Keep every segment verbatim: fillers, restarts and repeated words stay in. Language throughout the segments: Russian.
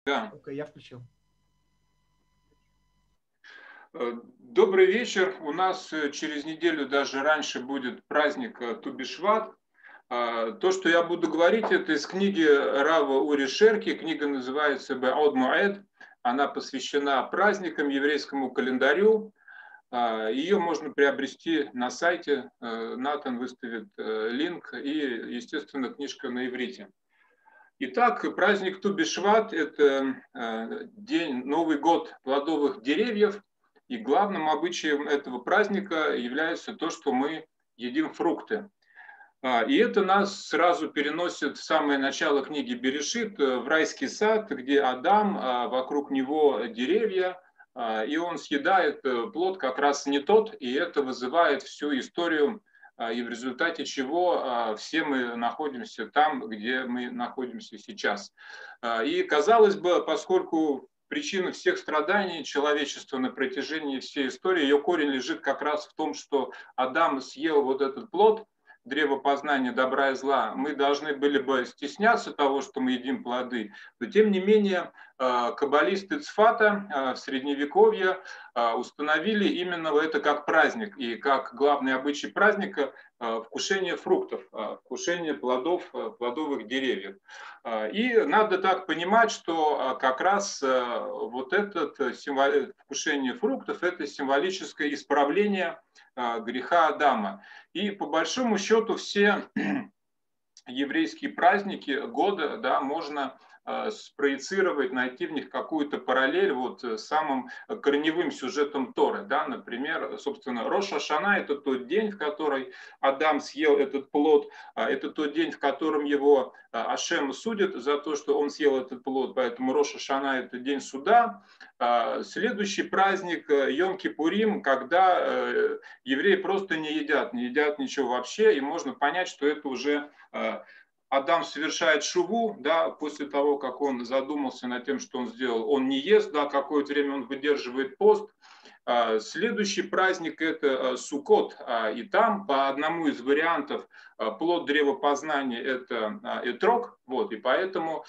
Да. Окей, я включил. Добрый вечер. У нас через неделю, даже раньше, будет праздник Ту-би-Шват. То, что я буду говорить, это из книги Рава Ури Шерки. Книга называется «Бе'од Моэд». Она посвящена праздникам, еврейскому календарю. Ее можно приобрести на сайте. Натан выставит линк. И, естественно, книжка на иврите. Итак, праздник Ту-би-Шват – это день, Новый год плодовых деревьев. И главным обычаем этого праздника является то, что мы едим фрукты. И это нас сразу переносит в самое начало книги Берешит, в райский сад, где Адам, вокруг него деревья, и он съедает плод как раз не тот, и это вызывает всю историю, и в результате чего все мы находимся там, где мы находимся сейчас. И, казалось бы, поскольку причина всех страданий человечества на протяжении всей истории, ее корень лежит как раз в том, что Адам съел вот этот плод, древо познания добра и зла, мы должны были бы стесняться того, что мы едим плоды, но тем не менее каббалисты Цфата в Средневековье установили именно это как праздник, и как главный обычай праздника вкушение фруктов, вкушение плодов, плодовых деревьев. И надо так понимать, что как раз вот это вкушение фруктов – это символическое исправление греха Адама. И по большому счету все еврейские праздники года, да, можно спроецировать, найти в них какую-то параллель вот с самым корневым сюжетом Торы. Да? Например, собственно, Рош ха-Шана – это тот день, в который Адам съел этот плод, это тот день, в котором его Ашем судит за то, что он съел этот плод, поэтому Рош ха-Шана – это день суда. Следующий праздник Йом-Кипурим, когда евреи просто не едят, не едят ничего вообще, и можно понять, что это уже Адам совершает шуву, да, после того, как он задумался над тем, что он сделал, он не ест, да, какое-то время он выдерживает пост. Следующий праздник – это Суккот, и там по одному из вариантов плод древа познания – это этрог, вот, и поэтому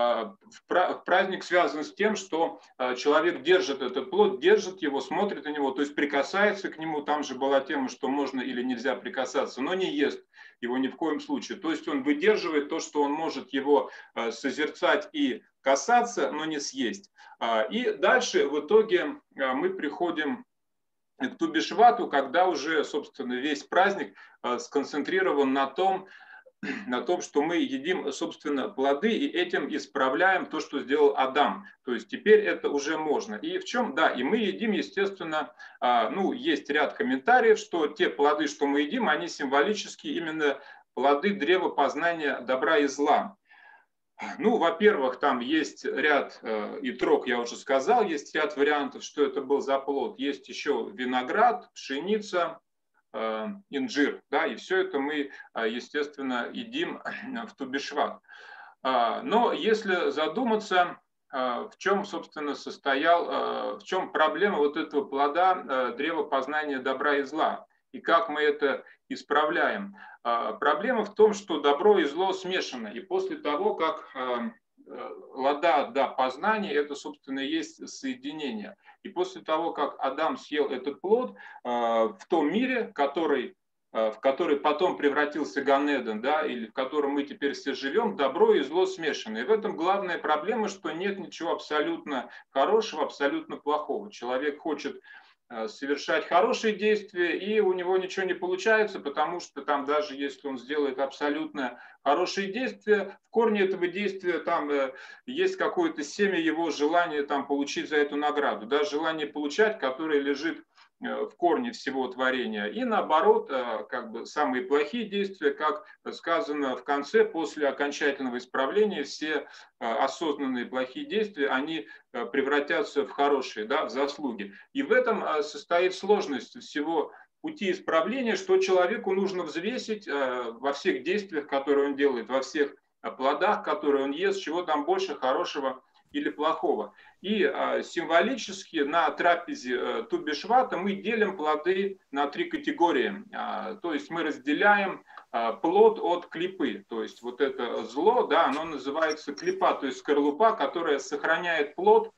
праздник связан с тем, что человек держит этот плод, держит его, смотрит на него, то есть прикасается к нему, там же была тема, что можно или нельзя прикасаться, но не ест его ни в коем случае, то есть он выдерживает то, что он может его созерцать и касаться, но не съесть. И дальше в итоге мы приходим к Ту-би-Швату, когда уже, собственно, весь праздник сконцентрирован на том, на том, что мы едим, собственно, плоды и этим исправляем то, что сделал Адам. То есть теперь это уже можно. И в чем? Да, и мы едим, естественно, ну, есть ряд комментариев, что те плоды, что мы едим, они символически именно плоды древа познания добра и зла. Ну, во-первых, там есть ряд, итрог, я уже сказал, есть ряд вариантов, что это был за плод. Есть еще виноград, пшеница, инжир, да, и все это мы, естественно, едим в Ту-би-Шват. Но если задуматься, в чем, собственно, состоял, в чем проблема вот этого плода древа познания добра и зла, и как мы это исправляем. Проблема в том, что добро и зло смешано, и после того, как лада, да, познание, это, собственно, и есть соединение. И после того, как Адам съел этот плод, в том мире, который, в который потом превратился Ган-Эден, да, или в котором мы теперь все живем, добро и зло смешаны. И в этом главная проблема, что нет ничего абсолютно хорошего, абсолютно плохого. Человек хочет совершать хорошие действия, и у него ничего не получается, потому что там даже если он сделает абсолютно хорошие действия, в корне этого действия там есть какое-то семя его желания там получить за эту награду, да, желание получать, которое лежит в корне всего творения. И наоборот, как бы самые плохие действия, как сказано в конце, после окончательного исправления, все осознанные плохие действия, они превратятся в хорошие, да, в заслуги. И в этом состоит сложность всего пути исправления, что человеку нужно взвесить во всех действиях, которые он делает, во всех плодах, которые он ест, чего там больше хорошего или плохого. И а, символически на трапезе а, Ту-би-Швата мы делим плоды на три категории. А, то есть мы разделяем плод от клипы. То есть вот это зло, да, оно называется клипа, то есть скорлупа, которая сохраняет плод.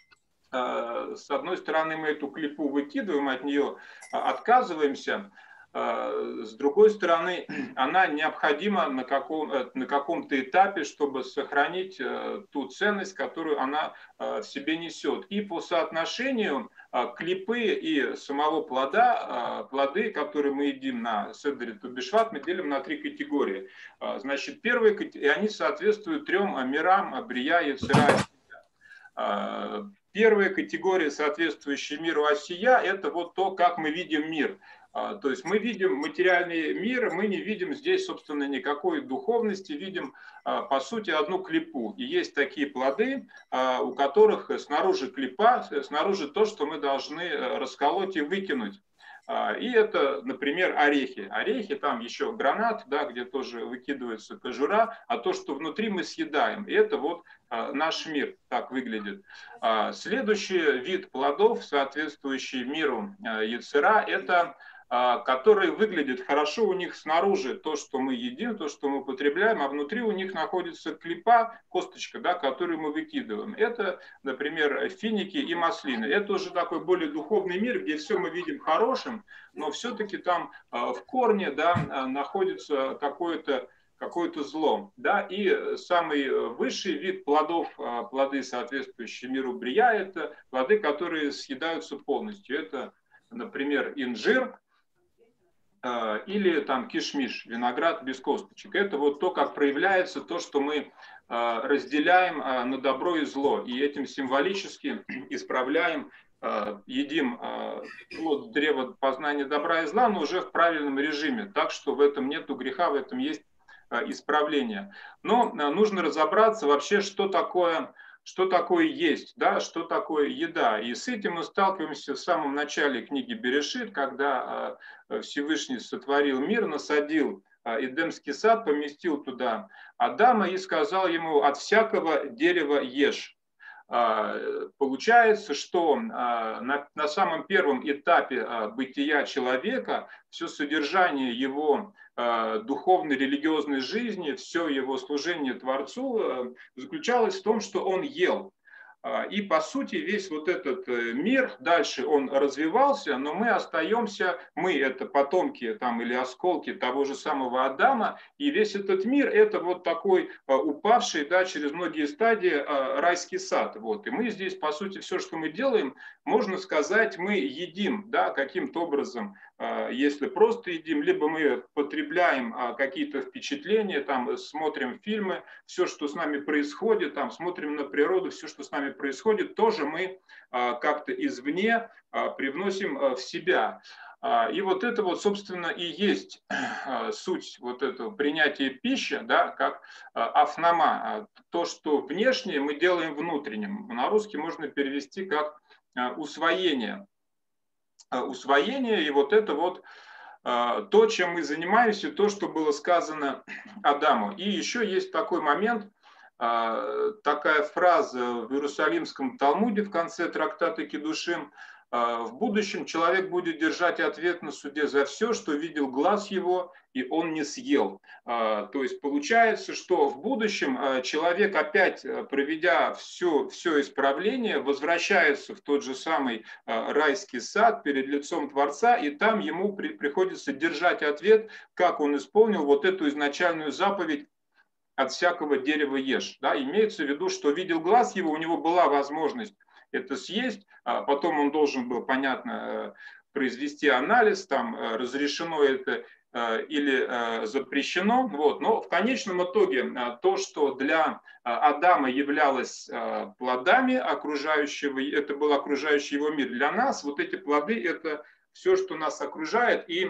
С одной стороны, мы эту клипу выкидываем, от нее отказываемся. С другой стороны, она необходима на, каком, на каком-то этапе, чтобы сохранить ту ценность, которую она в себе несет. И по соотношению клипы и самого плода, плоды, которые мы едим на седере Ту-би-Шват, мы делим на три категории. Значит, первые, и они соответствуют трем мирам: Брия, Йецер Ха. Первая категория, соответствующая миру Осия, это вот то, как мы видим мир. То есть мы видим материальный мир, мы не видим здесь, собственно, никакой духовности, видим, по сути, одну клипу. И есть такие плоды, у которых снаружи клипа, снаружи то, что мы должны расколоть и выкинуть. И это, например, орехи. Орехи, там еще гранат, да, где тоже выкидывается кожура, а то, что внутри, мы съедаем. И это вот наш мир так выглядит. Следующий вид плодов, соответствующий миру Йецер Ха, это которые выглядят хорошо, у них снаружи то, что мы едим, то, что мы употребляем, а внутри у них находится клипа, косточка, да, которую мы выкидываем. Это, например, финики и маслины. Это уже такой более духовный мир, где все мы видим хорошим, но все-таки там в корне, да, находится какое-то какое-то зло. Да? И самый высший вид плодов, плоды, соответствующие миру Брия, это плоды, которые съедаются полностью. Это, например, инжир, или там кишмиш, виноград без косточек. Это вот то, как проявляется то, что мы разделяем на добро и зло. И этим символически исправляем, едим плод древа познания добра и зла, но уже в правильном режиме. Так что в этом нету греха, в этом есть исправление. Но нужно разобраться вообще, что такое... Что такое есть, да, что такое еда. И с этим мы сталкиваемся в самом начале книги Берешит, когда Всевышний сотворил мир, насадил Эдемский сад, поместил туда Адама и сказал ему: от всякого дерева ешь. Получается, что на, на самом первом этапе бытия человека все содержание его духовной, религиозной жизни, все его служение Творцу заключалось в том, что он ел. И, по сути, весь вот этот мир, дальше он развивался, но мы остаемся, мы это потомки там, или осколки того же самого Адама, и весь этот мир это вот такой упавший, да, через многие стадии райский сад. Вот. И мы здесь, по сути, все, что мы делаем, можно сказать, мы едим, да, каким-то образом, если просто едим, либо мы потребляем какие-то впечатления, там, смотрим фильмы, все, что с нами происходит, там, смотрим на природу, все, что с нами происходит, тоже мы как-то извне привносим в себя. И вот это вот, собственно, и есть суть вот этого принятия пищи, да, как афнама, то, что внешнее мы делаем внутренним. На русский можно перевести как усвоение. Усвоение, и вот это вот то, чем мы занимаемся, то, что было сказано Адаму. И еще есть такой момент, такая фраза в Иерусалимском Талмуде в конце трактата Кидушим: в будущем человек будет держать ответ на суде за все, что видел глаз его, и он не съел. То есть получается, что в будущем человек, опять проведя все, все исправление, возвращается в тот же самый райский сад перед лицом Творца, и там ему при, приходится держать ответ, как он исполнил вот эту изначальную заповедь: от всякого дерева ешь. Да, имеется в виду, что видел глаз его, у него была возможность это съесть, а потом он должен был, понятно, произвести анализ, там, разрешено это или запрещено. Вот. Но в конечном итоге то, что для Адама являлось плодами окружающего, это был окружающий его мир. Для нас вот эти плоды – это все, что нас окружает, и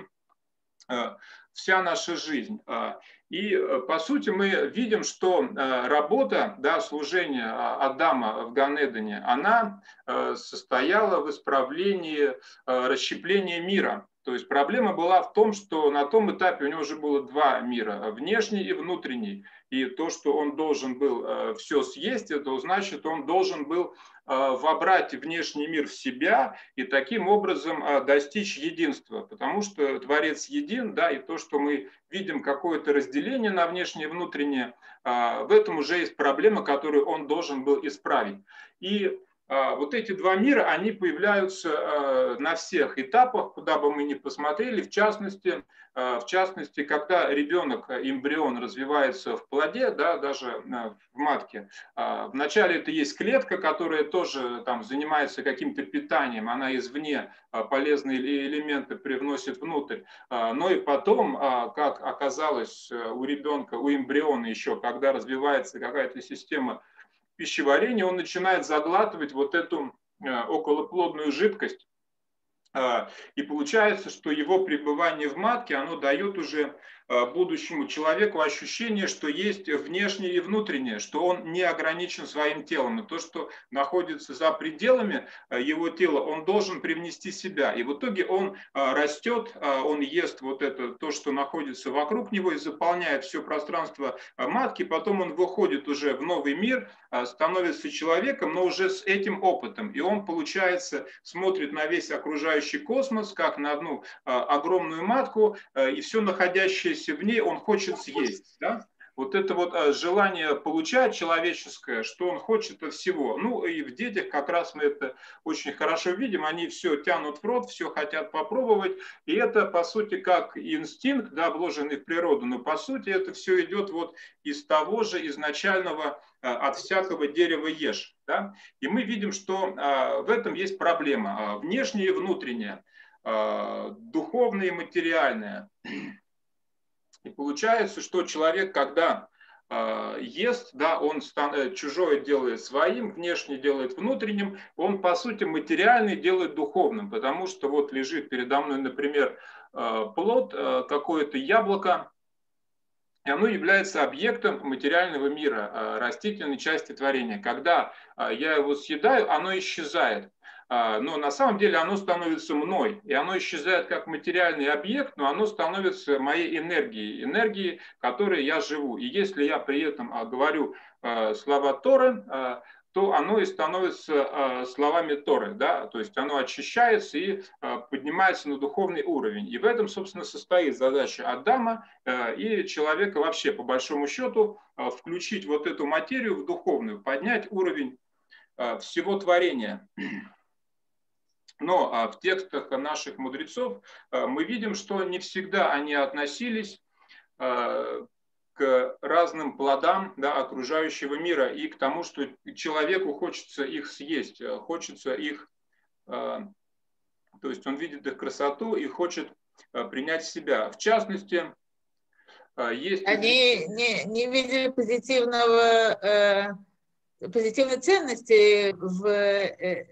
вся наша жизнь. И, по сути, мы видим, что работа, да, служение Адама в Ган-Эдене, она состояла в исправлении расщепления мира. То есть проблема была в том, что на том этапе у него уже было два мира, внешний и внутренний. И то, что он должен был все съесть, это значит, он должен был вобрать внешний мир в себя и таким образом достичь единства. Потому что Творец един, да, и то, что мы видим какое-то разделение на внешнее и внутреннее, в этом уже есть проблема, которую он должен был исправить. И вот эти два мира, они появляются на всех этапах, куда бы мы ни посмотрели, в частности, в частности, когда ребенок, эмбрион развивается в плоде, да, даже в матке, вначале это есть клетка, которая тоже там занимается каким-то питанием, она извне полезные элементы привносит внутрь, но и потом, как оказалось у ребенка, у эмбриона еще, когда развивается какая-то система пищеварения, он начинает заглатывать вот эту околоплодную жидкость. И получается, что его пребывание в матке, оно дает уже будущему человеку ощущение, что есть внешнее и внутреннее, что он не ограничен своим телом. И то, что находится за пределами его тела, он должен привнести себя. И в итоге он растет, он ест вот это, то, что находится вокруг него, и заполняет все пространство матки. Потом он выходит уже в новый мир, становится человеком, но уже с этим опытом. И он, получается, смотрит на весь окружающий космос, как на одну огромную матку, и все находящееся в ней он хочет съесть. Да? Вот это вот желание получать человеческое, что он хочет от всего. Ну и в детях как раз мы это очень хорошо видим, они все тянут в рот, все хотят попробовать, и это по сути как инстинкт, да, вложенный в природу, но по сути это все идет вот из того же изначального от всякого дерева ешь. Да? И мы видим, что в этом есть проблема, внешняя и внутренняя, духовная и материальная. И получается, что человек, когда э, ест, да, он стан, чужое делает своим, внешне делает внутренним, он, по сути, материальный делает духовным, потому что вот лежит передо мной, например, э, плод, э, какое-то яблоко, и оно является объектом материального мира, э, растительной части творения. Когда э, я его съедаю, оно исчезает. Но на самом деле оно становится мной, и оно исчезает как материальный объект, но оно становится моей энергией, энергией, которой я живу. И если я при этом говорю слова Торы, то оно и становится словами Торы, да? То есть оно очищается и поднимается на духовный уровень. И в этом, собственно, состоит задача Адама и человека вообще, по большому счету, включить вот эту материю в духовную, поднять уровень всего творения. Но в текстах наших мудрецов мы видим, что не всегда они относились к разным плодам, да, окружающего мира и к тому, что человеку хочется их съесть, хочется их, то есть он видит их красоту и хочет принять себя. В частности, есть... Они не, не видели позитивного, позитивной ценности в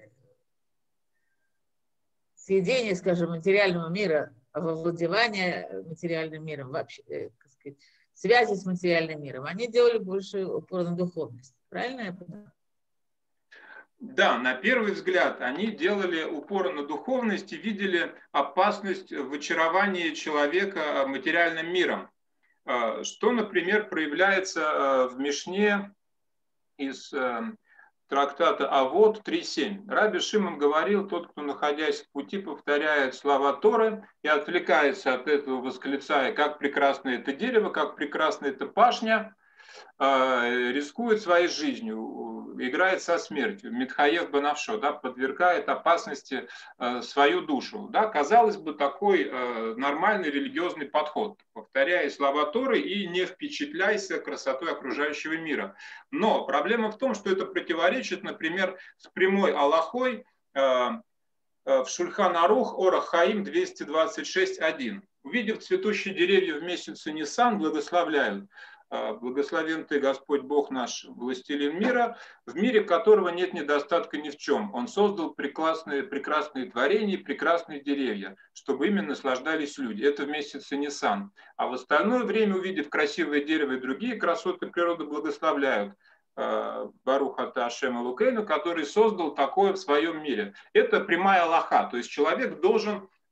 съедение, скажем, материального мира, во владевание материальным миром, вообще, так сказать, связи с материальным миром, они делали больше упор на духовность. Правильно я понимаю? Да, на первый взгляд они делали упор на духовность и видели опасность в очаровании человека материальным миром. Что, например, проявляется в Мишне из трактата Авот три семь. Раби Шимон говорил, тот, кто, находясь в пути, повторяет слова Торы и отвлекается от этого, восклицая, как прекрасно это дерево, как прекрасна эта пашня, рискует своей жизнью, играет со смертью, Митхаев Банавшо, да, подвергает опасности свою душу. Да, казалось бы, такой нормальный религиозный подход. Повторяй слова Торы и не впечатляйся красотой окружающего мира. Но проблема в том, что это противоречит, например, с прямой алахой в Шульхан Арух Орах Хаим двести двадцать шесть один. Увидев цветущие деревья в месяце Нисан, благословляют. Благословен ты, Господь Бог наш, властелин мира, в мире которого нет недостатка ни в чем. Он создал прекрасные, прекрасные творения, прекрасные деревья, чтобы ими наслаждались люди. Это в месяце Нисан. А в остальное время, увидев красивое дерево и другие красоты природы, благословляют Барух ата Ашем Элокейну, который создал такое в своем мире. Это прямая алаха, то есть человек должен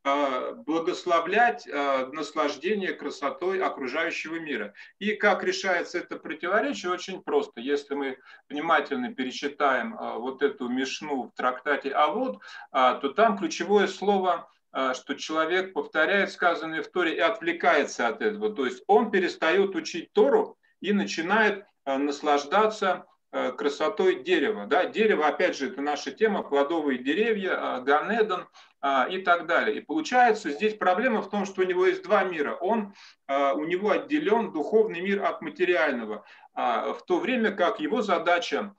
благословлять наслаждение красотой окружающего мира. И как решается это противоречие? Очень просто. Если мы внимательно перечитаем вот эту мишну в трактате Авот, то там ключевое слово, что человек повторяет сказанное в Торе и отвлекается от этого. То есть он перестает учить Тору и начинает наслаждаться красотой дерева. Да? Дерево, опять же, это наша тема, плодовые деревья, Ганедон и так далее. И получается, здесь проблема в том, что у него есть два мира. Он, у него отделен духовный мир от материального, в то время как его задача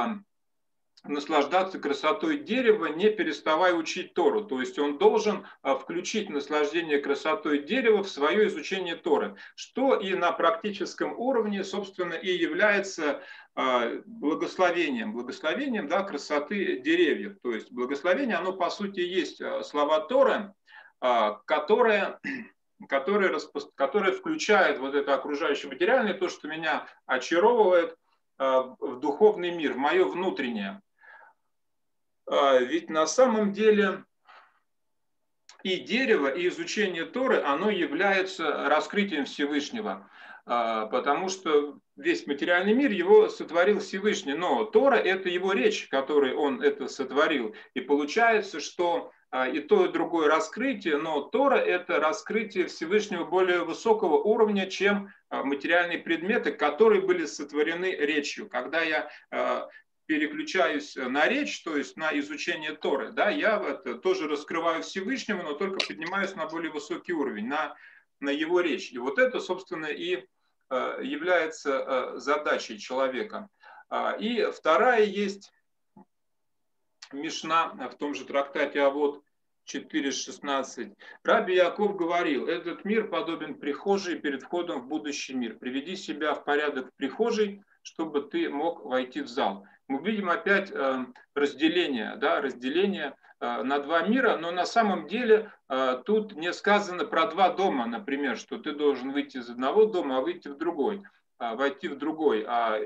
наслаждаться красотой дерева, не переставая учить Тору. То есть он должен включить наслаждение красотой дерева в свое изучение Торы, что и на практическом уровне, собственно, и является благословением, благословением, да, красоты деревьев. То есть благословение, оно по сути есть слова Торы, которые, которые, которые включают вот это окружающее материальное, то, что меня очаровывает в духовный мир, в мое внутреннее. Ведь на самом деле и дерево, и изучение Торы, оно является раскрытием Всевышнего, потому что весь материальный мир его сотворил Всевышний, но Тора – это его речь, которой он это сотворил. И получается, что и то, и другое раскрытие, но Тора – это раскрытие Всевышнего более высокого уровня, чем материальные предметы, которые были сотворены речью. Когда я переключаюсь на речь, то есть на изучение Торы, да, я это тоже раскрываю Всевышнего, но только поднимаюсь на более высокий уровень, на, на его речь. И вот это, собственно, и является задачей человека. И вторая есть мишна в том же трактате Авот четыре шестнадцать. Раби Яков говорил: этот мир подобен прихожей перед входом в будущий мир. Приведи себя в порядок в прихожей, чтобы ты мог войти в зал. Мы видим опять разделение, да, разделение на два мира, но на самом деле тут не сказано про два дома, например, что ты должен выйти из одного дома, а выйти в другой, войти в другой.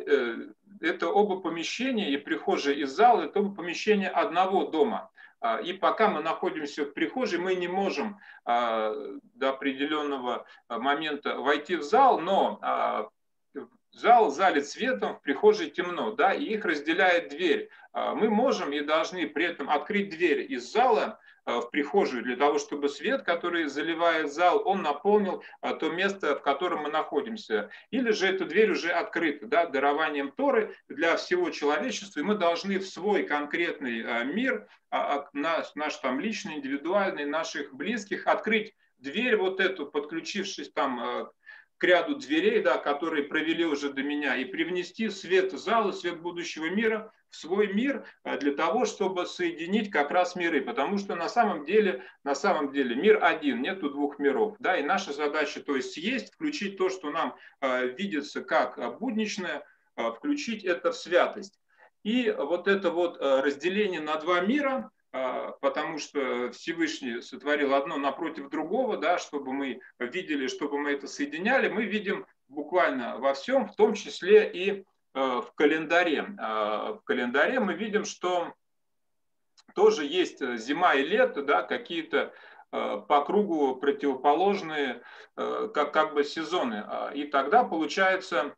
Это оба помещения, и прихожая, и зал, это оба помещения одного дома. И пока мы находимся в прихожей, мы не можем до определенного момента войти в зал, но зал залит светом, в прихожей темно, да, и их разделяет дверь. Мы можем и должны при этом открыть дверь из зала в прихожую для того, чтобы свет, который заливает зал, он наполнил то место, в котором мы находимся. Или же эта дверь уже открыта, да, дарованием Торы для всего человечества, и мы должны в свой конкретный мир, наш, наш там личный, индивидуальный, наших близких, открыть дверь вот эту, подключившись там к ряду дверей, да, которые провели уже до меня, и привнести свет зала, свет будущего мира в свой мир для того, чтобы соединить как раз миры. Потому что на самом деле, на самом деле мир один, нету двух миров. Да, и наша задача, то есть съесть, включить то, что нам э, видится как будничное, э, включить это в святость. И вот это вот э, разделение на два мира, потому что Всевышний сотворил одно напротив другого, да, чтобы мы видели, чтобы мы это соединяли, мы видим буквально во всем, в том числе и в календаре. В календаре мы видим, что тоже есть зима и лето, да, какие-то по кругу противоположные как, как бы сезоны. И тогда получается...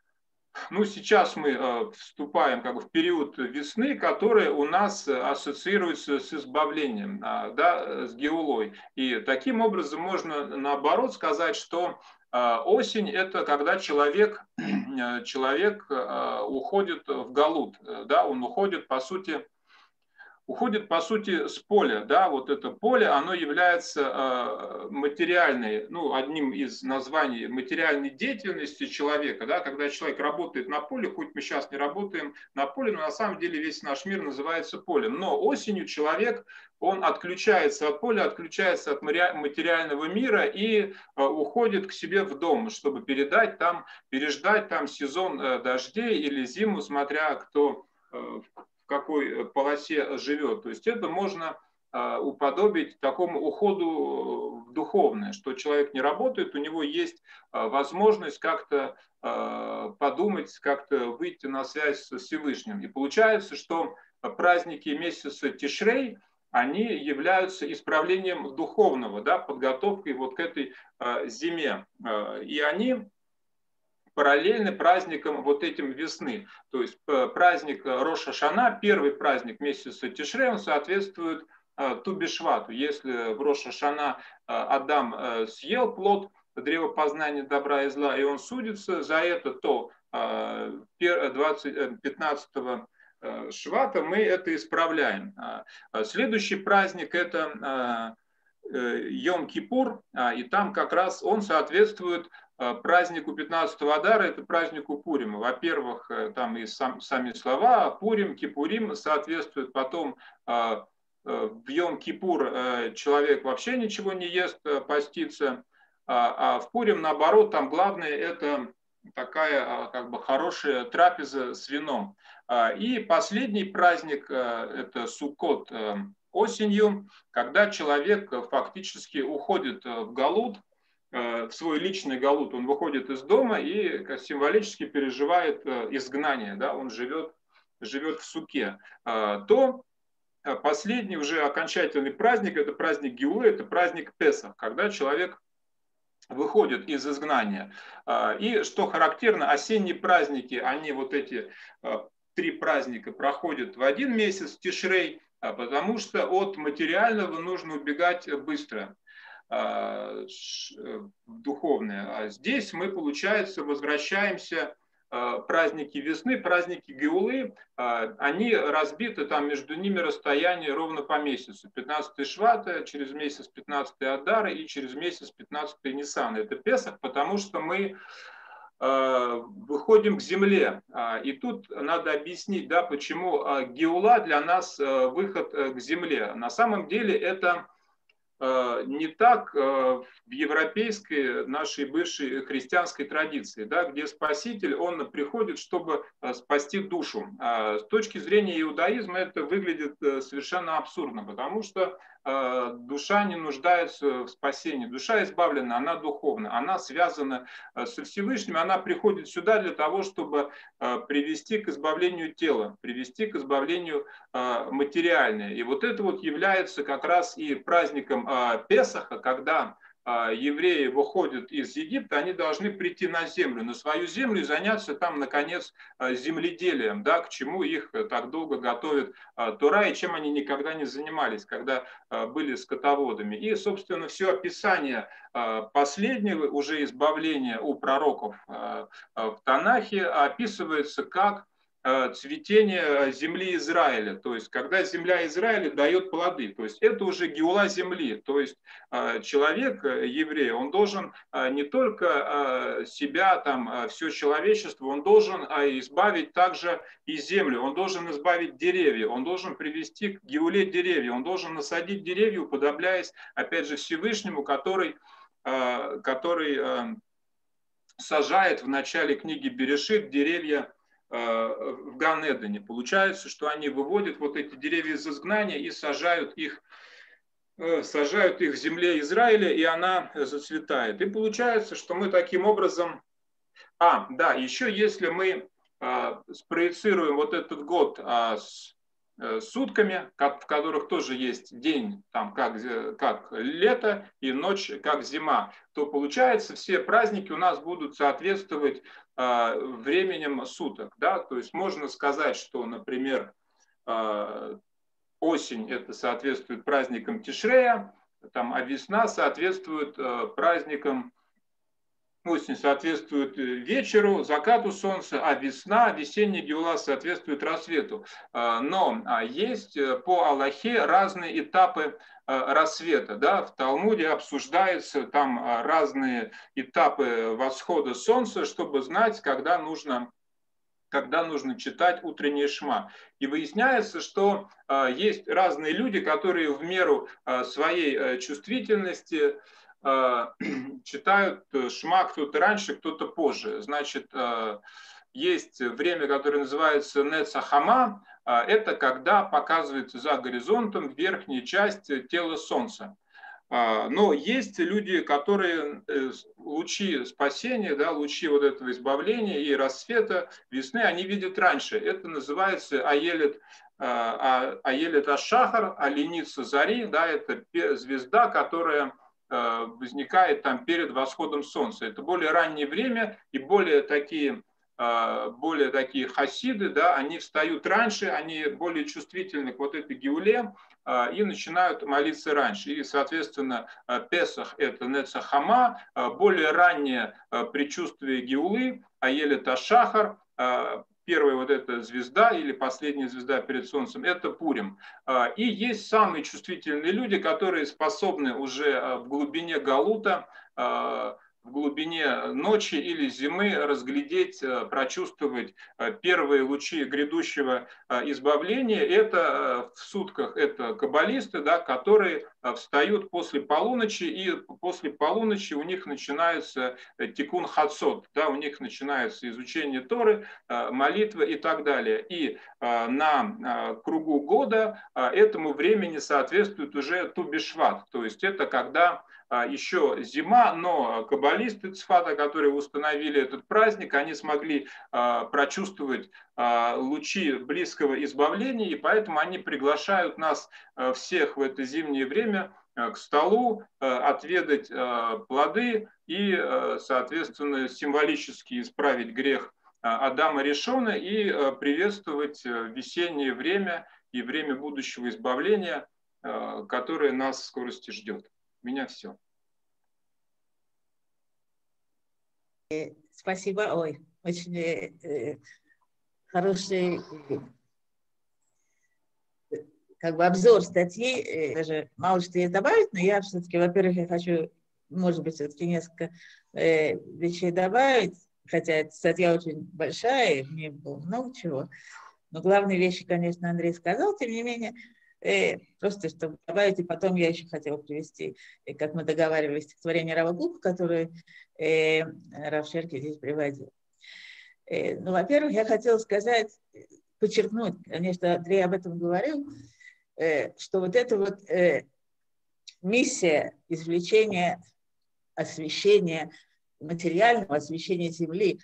Ну, сейчас мы э, вступаем как бы в период весны, который у нас ассоциируется с избавлением, э, да, с геулой. И таким образом можно наоборот сказать, что э, осень – это когда человек, э, человек э, уходит в галут, э, да, он уходит, по сути, уходит, по сути, с поля, да, вот это поле, оно является э, материальной, ну, одним из названий материальной деятельности человека, да, когда человек работает на поле, хоть мы сейчас не работаем на поле, но на самом деле весь наш мир называется полем. Но осенью человек, он отключается от поля, отключается от материального мира и э, уходит к себе в дом, чтобы передать там, переждать там сезон э, дождей или зиму, смотря кто э, в какой полосе живет. То есть это можно уподобить такому уходу в духовное, что человек не работает, у него есть возможность как-то подумать, как-то выйти на связь со Всевышним. И получается, что праздники месяца Тишрей, они являются исправлением духовного, да, подготовкой вот к этой э, зиме. И они параллельны праздникам вот этим весны. То есть праздник Рош ха-Шана, первый праздник месяца Тишрей, он соответствует Ту-би-Швату. Если в Рош ха-Шана Адам съел плод древа познания добра и зла, и он судится за это, то пятнадцатого Швата мы это исправляем. Следующий праздник – это Йом-Кипур, и там как раз он соответствует празднику пятнадцатого Адара, это празднику Пурима. Во-первых, там и сам, сами слова Пурим, Кипурим соответствуют. Потом в Йом-Кипур человек вообще ничего не ест, постится. А в Пурим, наоборот, там главное это такая как бы хорошая трапеза с вином. И последний праздник это Суккот осенью, когда человек фактически уходит в галут, в свой личный галут, он выходит из дома и символически переживает изгнание, да, он живет, живет в суке, то последний уже окончательный праздник, это праздник Геулы, это праздник Песах, когда человек выходит из изгнания. И что характерно, осенние праздники, они вот эти три праздника проходят в один месяц, Тишрей, потому что от материального нужно убегать быстро. Духовное. А здесь мы, получается, возвращаемся праздники весны, праздники Геулы, они разбиты, там между ними расстояние ровно по месяцу. пятнадцатый Швата, через месяц пятнадцатый Адара и через месяц пятнадцатый Нисан. Это Песах, потому что мы выходим к земле. И тут надо объяснить, да, почему Геула для нас выход к земле. На самом деле это не так в европейской нашей бывшей христианской традиции, да, где Спаситель, он приходит, чтобы спасти душу. С точки зрения иудаизма это выглядит совершенно абсурдно, потому что душа не нуждается в спасении. Душа избавлена, она духовна, она связана со Всевышним, она приходит сюда для того, чтобы привести к избавлению тела, привести к избавлению материальное. И вот это вот является как раз и праздником Песаха, когда евреи выходят из Египта, они должны прийти на землю, на свою землю и заняться там, наконец, земледелием, да, к чему их так долго готовит Тора и чем они никогда не занимались, когда были скотоводами. И, собственно, все описание последнего уже избавления у пророков в Танахе описывается как цветение земли Израиля, то есть когда земля Израиля дает плоды, то есть это уже геула земли, то есть человек, еврей, он должен не только себя, там, все человечество, он должен избавить также и землю, он должен избавить деревья, он должен привести к геуле деревья, он должен насадить деревья, уподобляясь, опять же, Всевышнему, который, который сажает в начале книги Берешит деревья в Ган-Эдене. Получается, что они выводят вот эти деревья из изгнания и сажают их, сажают их в земле Израиля, и она зацветает. И получается, что мы таким образом... А, да, еще если мы спроецируем вот этот год с сутками, в которых тоже есть день, там, как, как лето, и ночь, как зима, то получается, все праздники у нас будут соответствовать э, временем суток. Да? То есть можно сказать, что, например, э, осень это соответствует праздникам Тишрея, там, а весна соответствует э, праздникам, осень соответствует вечеру, закату солнца, а весна, весенняя геула соответствует рассвету. Но есть по Аллахе разные этапы рассвета. Да? В Талмуде обсуждаются там разные этапы восхода солнца, чтобы знать, когда нужно, когда нужно читать утреннее шма. И выясняется, что есть разные люди, которые в меру своей чувствительности читают шма, кто-то раньше, кто-то позже. Значит, есть время, которое называется Нецахама. Это когда показывается за горизонтом верхняя часть тела Солнца. Но есть люди, которые лучи спасения, да, лучи вот этого избавления и рассвета, весны, они видят раньше. Это называется Аелет а Аелет аш-Шахар, Оленица зари, да, это звезда, которая возникает там перед восходом солнца. Это более раннее время, и более такие, более такие хасиды, да, они встают раньше, они более чувствительны к вот этой геуле и начинают молиться раньше. И, соответственно, Песах – это Нецах Хама, более раннее предчувствие геулы, Аелет аш-Шахар, первая вот эта звезда или последняя звезда перед солнцем – это Пурим. И есть самые чувствительные люди, которые способны уже в глубине галута, в глубине ночи или зимы разглядеть, прочувствовать первые лучи грядущего избавления. Это в сутках это каббалисты, да, которые встают после полуночи, и после полуночи у них начинается тикун хацот, да, у них начинается изучение Торы, молитва и так далее. И на кругу года этому времени соответствует уже Ту-Бишват, то есть это когда еще зима, но каббалисты Цфата, которые установили этот праздник, они смогли прочувствовать лучи близкого избавления, и поэтому они приглашают нас всех в это зимнее время к столу, отведать плоды и, соответственно, символически исправить грех Адама Ришона и приветствовать весеннее время и время будущего избавления, которое нас в скорости ждет. У меня все. Спасибо. Ой, очень э, хороший э, как бы обзор статьи. Э, даже мало что есть добавить, но я все-таки, во-первых, я хочу, может быть, все-таки несколько э, вещей добавить, хотя эта статья очень большая, и в ней было много чего. Но главные вещи, конечно, Андрей сказал, тем не менее, э, просто чтобы добавить, и потом я еще хотела привести, э, как мы договаривались, стихотворение Рава Гука, которое э, Рав Шерки здесь приводил. Э, ну, во-первых, я хотела сказать, подчеркнуть, конечно, Андрей об этом говорил, э, что вот эта вот э, миссия извлечения, освещения, материального освещения Земли,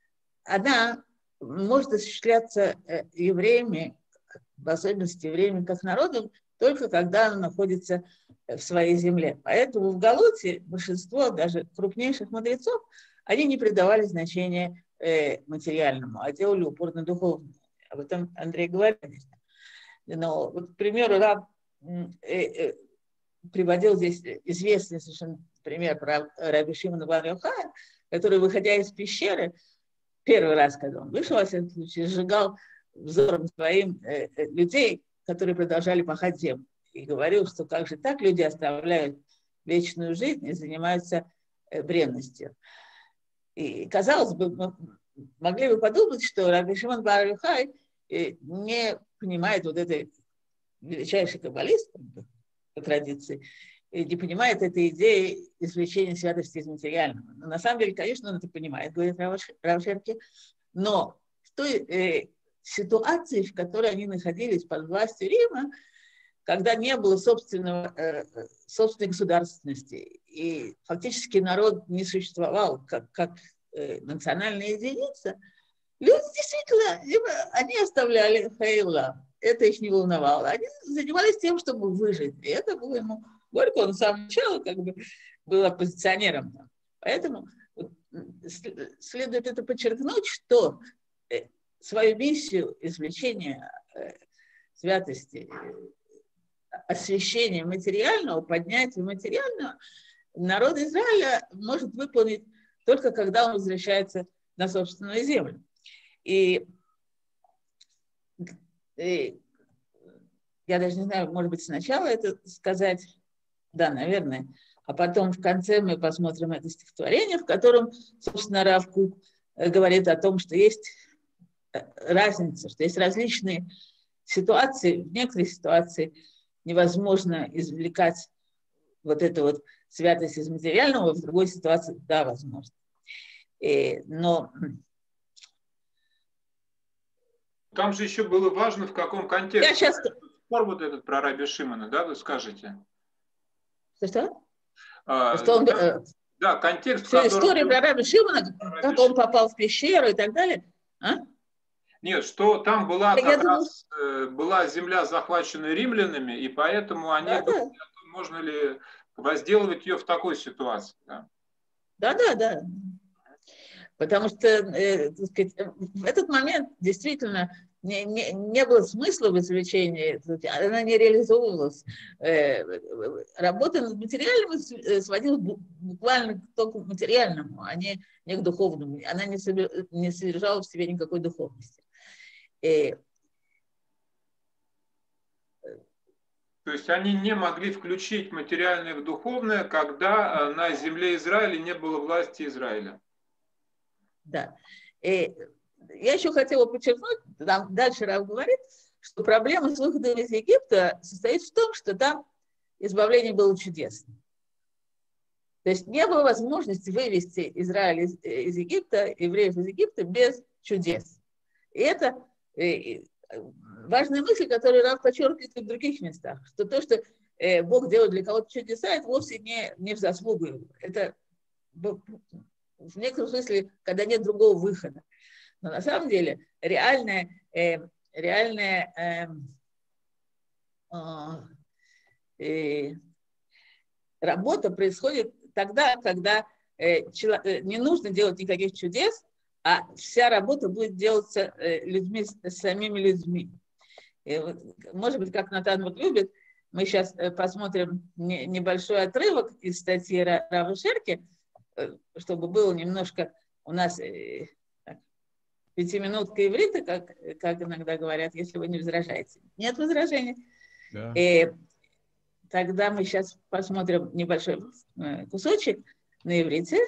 она может осуществляться евреями, в особенности евреями как народом, только когда он находится в своей земле. Поэтому в Галуте большинство даже крупнейших мудрецов, они не придавали значения э, материальному, а делали упор на духовное. Об этом Андрей говорил, конечно. Но, вот, к примеру, Рав э, э, приводил здесь известный совершенно пример про Раби Шимона бар Йохая, который, выходя из пещеры, первый раз, когда он вышел, во всяком случае, сжигал взором своим э, э, людей, которые продолжали пахать землю. И говорил, что как же так люди оставляют вечную жизнь и занимаются э, бренностью. И, казалось бы, мы могли бы подумать, что Раби Шимон бар Йохай э, не понимает вот этой величайшей каббалист по традиции, и не понимает этой идеи извлечения святости из материального. Но на самом деле, конечно, он это понимает, говорит Рав Шерки, но в той э, ситуации, в которой они находились под властью Рима, когда не было собственного, э, собственной государственности, и фактически народ не существовал как, как э, национальная единица, люди действительно, они оставляли хейла, это их не волновало. Они занимались тем, чтобы выжить, и это было ему горько, он с самого начала как бы был оппозиционером. Поэтому следует это подчеркнуть, что свою миссию извлечения святости, освящения материального, поднятия материального, народ Израиля может выполнить только когда он возвращается на собственную землю. И, и я даже не знаю, может быть, сначала это сказать, да, наверное, а потом в конце мы посмотрим это стихотворение, в котором, собственно, Рав Кук говорит о том, что есть разница, что есть различные ситуации. В некоторых ситуациях невозможно извлекать вот эту вот святость из материального, в другой ситуации, да, возможно. И, но... Там же еще было важно, в каком контексте. Я сейчас... Спор вот этот про Раби Шимона, да, вы скажете? Что-что? А, что он, да, да, контекст, всю историю про Раби Шимона, как он попал в пещеру и так далее. А? Нет, что там была Я как думаю, раз была земля, захвачена римлянами, и поэтому они да, думали, да, можно ли возделывать ее в такой ситуации. Да, да, да, да. Потому что э, так сказать, в этот момент действительно не, не, не было смысла в извлечении, она не реализовывалась. Э, работа над материальным сводилась буквально только к материальному, а не, не к духовному. Она не, не содержала в себе никакой духовности. И, то есть они не могли включить материальное в духовное, когда на земле Израиля не было власти Израиля. Да. И я еще хотела подчеркнуть, там дальше Рав говорит, что проблема с выходом из Египта состоит в том, что там избавление было чудесным. То есть не было возможности вывести Израиль из, из Египта, евреев из Египта без чудес. И это э, важная мысль, которую Рав подчеркивает и в других местах, что то, что э, Бог делает для кого-то чудеса, это вовсе не, не в заслугу его. Это в некотором смысле, когда нет другого выхода. Но на самом деле реальная, э, реальная э, э, работа происходит тогда, когда э, чело, э, не нужно делать никаких чудес, а вся работа будет делаться э, людьми, самими людьми. И вот, может быть, как Натан вот любит, мы сейчас э, посмотрим не, небольшой отрывок из статьи Рава Шерки, э, чтобы было немножко у нас э, пятиминутка иврита, как, как иногда говорят, если вы не возражаете. Нет возражений? Да. И тогда мы сейчас посмотрим небольшой кусочек на иврите.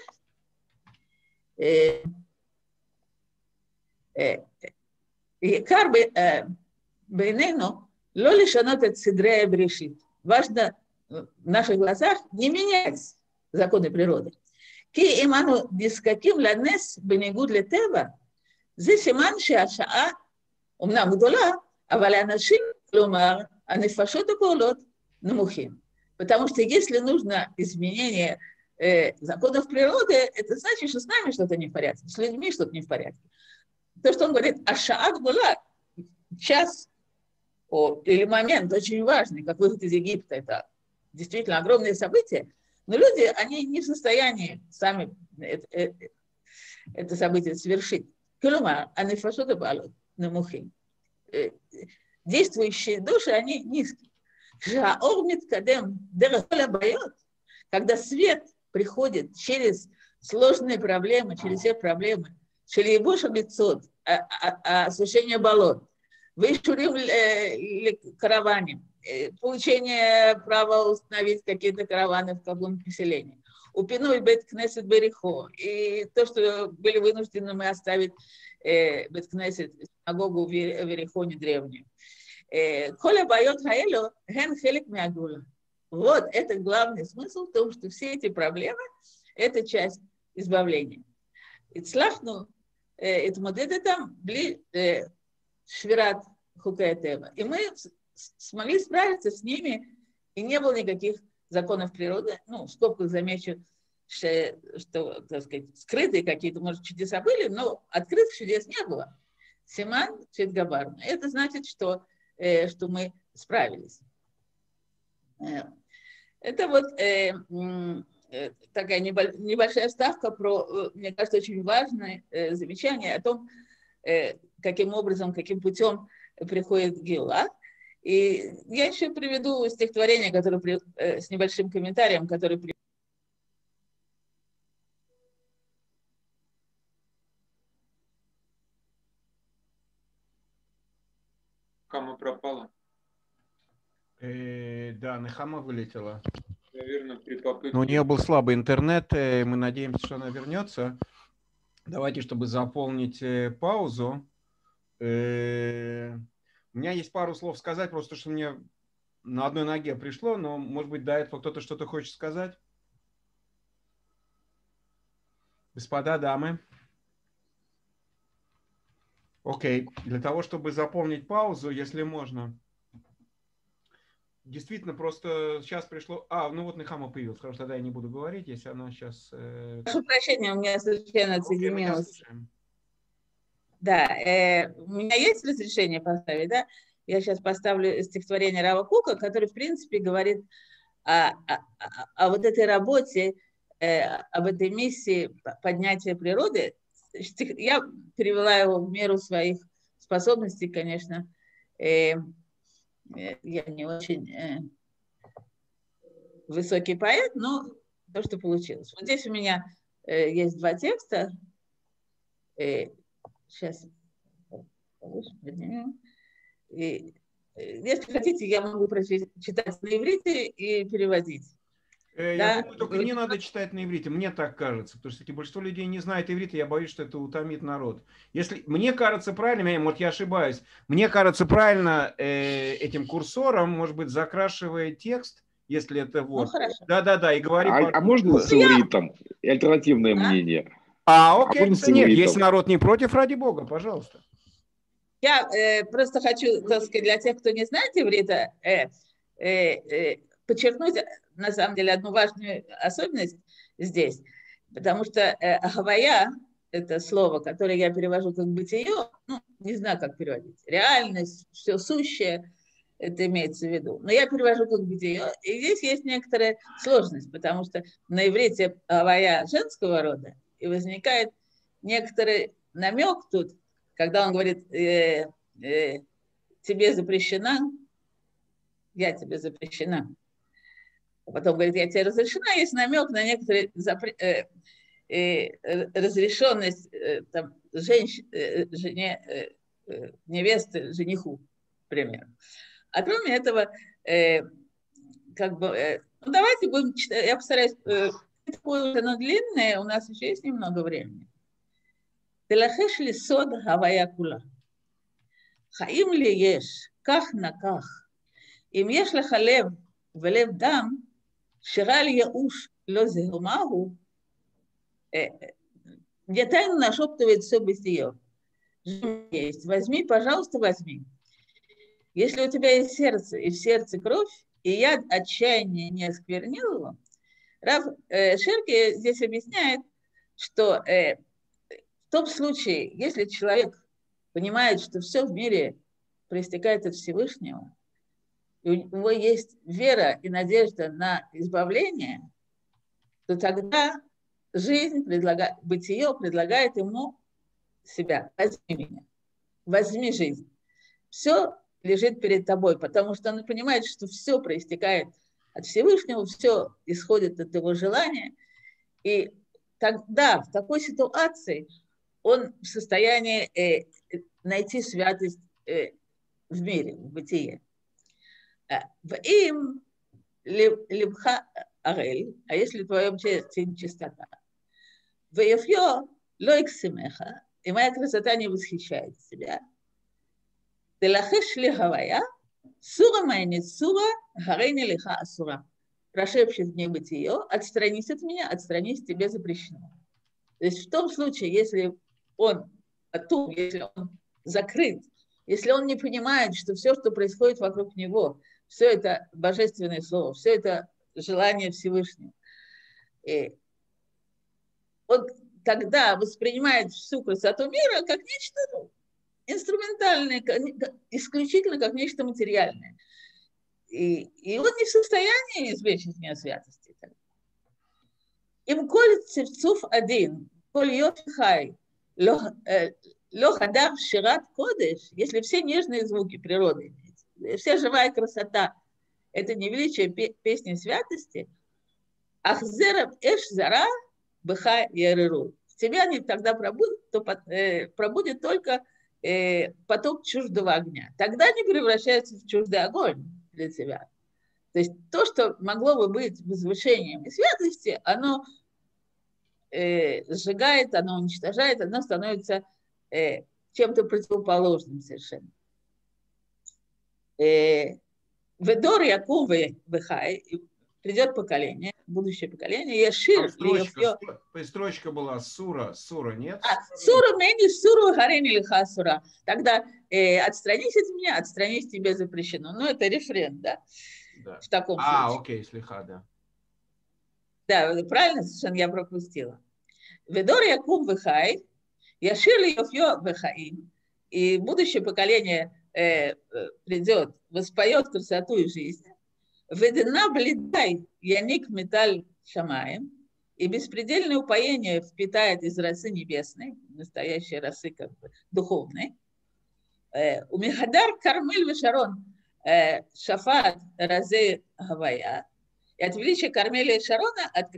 Икар бейнейну ло лишанот эт сидрей брешит. Важно в наших глазах не менять законы природы. Ки иману дискаким ланес бенегуд летева. זה סימן שהשעה אומנם גדולה, אבל האנשים, כלומר, הנפשות הפועלות נמוכים. Потому что если нужно изменение э, законов природы, это значит, что с нами что-то не в порядке, с людьми что-то не в порядке. То, что он говорит, ашаа была час о, или момент очень важный, как выход из Египта, это действительно огромное событие, но люди, они не в состоянии сами это, это, это событие совершить. כלומר, הנפשות הבעלות נמוכים. Действующие души, они низкие. כשהאור מתקדם דרך כל הבעיות, когда свет приходит через сложные проблемы, через все проблемы, של ייבוש המצות, осушение болот, ואישורים לקרוונים, получение права установить какие-то караваны в каком-то поселении. Упиной Бет-Кнесет Берихо. И то, что были вынуждены мы оставить э, Бет-Кнесет, синагогу в Верихоне древнюю. Коля Байот Хаэлю, Ген Хелик Мягула. Вот это главный смысл в том, что все эти проблемы – это часть избавления. Ицлахну, это модеты там, бли швират хукаэтева. И мы смогли справиться с ними, и не было никаких законов природы, ну, в скобках замечу, что, что, так сказать, скрытые какие-то, может, чудеса были, но открытых чудес не было. Симан Чедгабар. Это значит, что, э, что мы справились. Это вот э, э, такая небольшая вставка про, мне кажется, очень важное э, замечание о том, э, каким образом, каким путем приходит Гилла. И я еще приведу стихотворение, которое при, э, с небольшим комментарием, который при... Кама пропала. Э, да, Нехама вылетела. Наверное, при попытке. Но у нее был слабый интернет, э, мы надеемся, что она вернется. Давайте, чтобы заполнить э, паузу. Э, у меня есть пару слов сказать, просто что мне на одной ноге пришло, но, может быть, до этого кто-то что-то хочет сказать. Господа, дамы. Окей, для того, чтобы заполнить паузу, если можно. Действительно, просто сейчас пришло... А, ну вот Нехама появилась. Хорошо, тогда я не буду говорить, если она сейчас... Э... Прошу прощения, у меня совершенно Окей, мы тебя отсоединилась. слушаем. Да, э, у меня есть разрешение поставить, да? Я сейчас поставлю стихотворение Рава Кока, который, в принципе, говорит о, о, о, о вот этой работе, э, об этой миссии поднятия природы. Я перевела его в меру своих способностей, конечно. Э, я не очень э, высокий поэт, но то, что получилось. Вот здесь у меня э, есть два текста. Э, сейчас. И, если хотите, я могу прочитать на иврите и переводить. Я Да? думаю, только не надо читать на иврите, мне так кажется, потому что большинство людей не знает иврит, и я боюсь, что это утомит народ. Если мне кажется правильно, может, я ошибаюсь, мне кажется правильно э, этим курсором, может быть, закрашивая текст, если это вот. Ну, хорошо. Да-да-да, и говори. А, а можно с ивритом? Альтернативное а? мнение. А, окей, а нет, если народ не против, ради бога, пожалуйста. Я э, просто хочу, так сказать, для тех, кто не знает иврита, э, э, э, подчеркнуть, на самом деле, одну важную особенность здесь, потому что э, «ахавая» – это слово, которое я перевожу как «бытие», ну, не знаю, как переводить, реальность, все сущее, это имеется в виду, но я перевожу как «бытие», и здесь есть некоторая сложность, потому что на иврите «ахавая» женского рода, и возникает некоторый намек тут, когда он говорит, э, э, тебе запрещена, я тебе запрещена. А потом говорит, я тебе разрешена, есть намек на некоторую запре- э, э, разрешенность э, там, женщ- э, жене, э, э, невесты жениху, к примеру. А кроме этого, э, как бы, э, ну давайте будем читать, я постараюсь, э, такое уже, но длинное, у нас еще есть немного времени. תלחש לי סוד הוויה כולה. חיים לי יש, כך נקח. אם יש לך לב ולב דם, שרע לי ייאוש לא זהו מהו, где-то нашептывает все бытие. Есть. Возьми, пожалуйста, возьми. Если у тебя есть сердце, и в сердце кровь, и яд отчаяния не осквернил его, Рав э, Шерки здесь объясняет, что э, в том случае, если человек понимает, что все в мире проистекает от Всевышнего, и у него есть вера и надежда на избавление, то тогда жизнь, предлага... бытие предлагает ему себя. Возьми меня, возьми жизнь. Все лежит перед тобой, потому что он понимает, что все проистекает от Всевышнего, все исходит от его желания. И тогда, в такой ситуации, он в состоянии э, найти святость э, в мире, в бытие. В им либха арель, а если в твоем сердце чистота, в ефьё ло иксимеха, и моя красота не восхищает себя, телахеш ли гавая, сура майнит сура, гарейни лиха асура. Прошепчет в небытие, отстранись от меня, отстранись, тебе запрещено. То есть в том случае, если он атум, если он закрыт, если он не понимает, что все, что происходит вокруг него, все это божественное слово, все это желание Всевышнего, и он тогда воспринимает всю красоту мира как нечто ну, инструментальное, исключительно как нечто материальное. И, и он не в состоянии извлечь из меня святости. Им коль цевцов один, коль йофихай, ло хадар шират кодеш, если все нежные звуки природы, вся живая красота, это не величие песни святости, ахзераб эш зара бха ярыру. Тебя не тогда пробудет, то э, пробудет только э, поток чуждого огня. Тогда они превращаются в чуждый огонь для тебя. То есть то, что могло бы быть возвышением и святости, оно э, сжигает, оно уничтожает, оно становится э, чем-то противоположным совершенно. Ведор Якум Вехай, придет поколение, будущее поколение, Яшир. Строчка, строчка была Сура, Сура, нет? А, сура мени, Суру Харени Лиха Сура. Тогда э, отстранись от меня, отстранись, тебе запрещено. Ну, это рефрен, да? Да. В таком а, случае. окей, слиха, да. Да, правильно, совершенно я пропустила. Ведор Якум Вехай, Яшир Йофьё Бехаим, и будущее поколение э, придет, воспоет красоту и жизнь. Ведена блидай яник металь шамаем, и беспредельное упоение впитает из росы небесной, настоящей росы как бы духовной. У Михадар Кармель Вешарон Шафат Разе Гавая. И от величия Кармеля и Шарона от,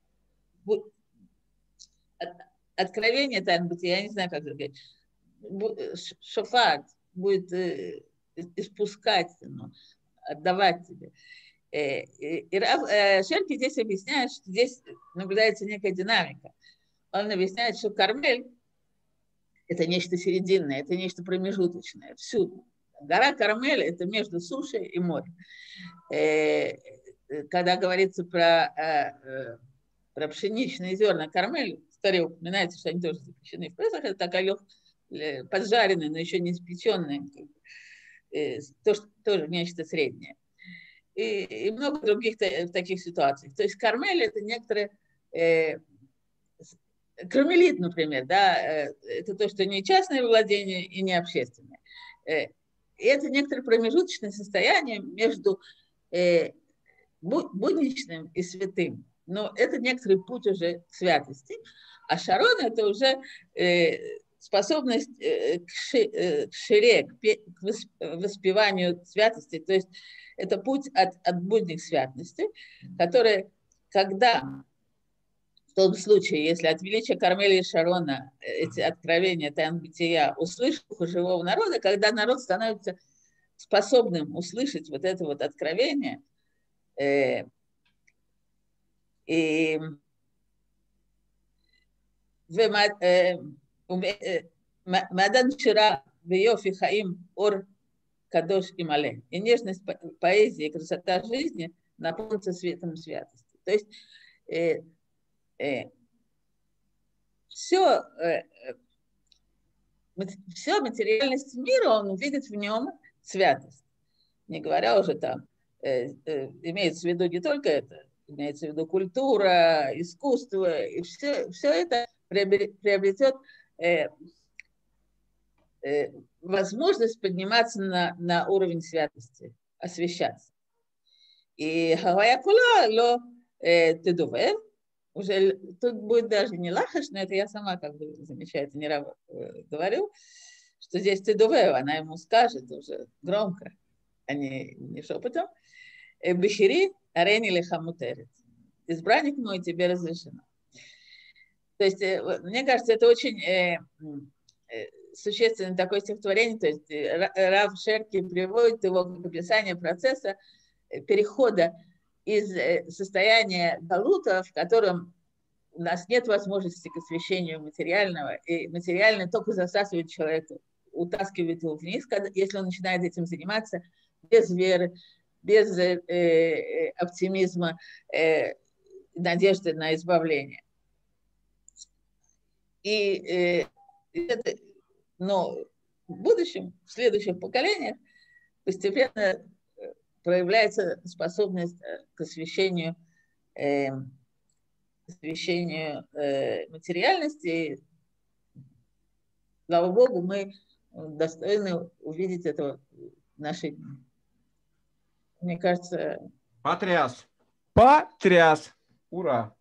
от, откровение тайн бытия, я не знаю, как это говорить, Шафат будет э, испускать, ну, отдавать тебе. И, и э, Шерки здесь объясняет, что здесь наблюдается некая динамика. Он объясняет, что Кармель – это нечто серединное, это нечто промежуточное, всюду. Гора Кармель – это между сушей и морем. Э, когда говорится про, э, про пшеничные зерна Кармель, в Торе упоминается, что они тоже запрещены в Песах, это такая легкая, поджаренная, но еще не испеченная, э, тоже, тоже нечто среднее. И, и много других в таких ситуациях. То есть Кармель – это некоторые… Э, кармелит, например, да, э, это то, что не частное владение и не общественное. Э, и это некоторое промежуточное состояние между э, будничным и святым. Но это некоторый путь уже к святости. А Шарон – это уже э, способность э, к, ши, э, к шире, к, пе, к воспеванию святости. То есть это путь от, от будних святости, который, когда, в том случае, если от величия Кармеля и Шарона эти откровения тайн бытия услышат у живого народа, когда народ становится способным услышать вот это вот откровение, э, и Мадан Шира Веофи Хаим Ор Кадош и Мале. И нежность поэзии и красота жизни наполнится светом святости. То есть э, э, все, э, все материальность мира, он видит в нем святость. Не говоря уже там, э, э, имеется в виду не только это, имеется в виду культура, искусство, и все, все это приобретет э, э, возможность подниматься на, на уровень святости, освящаться. И Хавая Кула, ло Тедуве, уже тут будет даже не лахаш, но это я сама как бы замечаю, это не раз э, говорю, что здесь Тедуве, она ему скажет уже громко, а не, не шепотом. Бешири арени лехамутерет. Избранник мой, тебе разрешено. То есть, мне кажется, это очень э, э, существенное такое стихотворение. То есть Рав Шерки приводит его к описанию процесса перехода из состояния галута, в котором у нас нет возможности к освящению материального, и материальное только засасывает человека, утаскивает его вниз, когда, если он начинает этим заниматься без веры, без э, э, оптимизма, э, надежды на избавление. И э, это, но в будущем, в следующих поколениях постепенно проявляется способность к освящению, э, освящению э, материальности. И, слава Богу, мы достойны увидеть это в нашей дни. Мне кажется... Потряс. Потряс. Ура.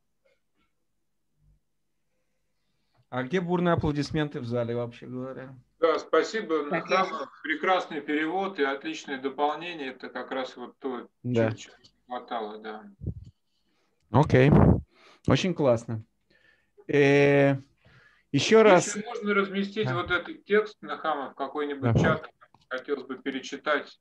А где бурные аплодисменты в зале, вообще говоря? Да, спасибо, Нахам. Прекрасный перевод и отличное дополнение. Это как раз вот то, да. чего хватало, да. Окей. Очень классно. Э, еще раз... Если можно разместить да. вот этот текст, Нахама, в какой-нибудь да. чат, хотелось бы перечитать.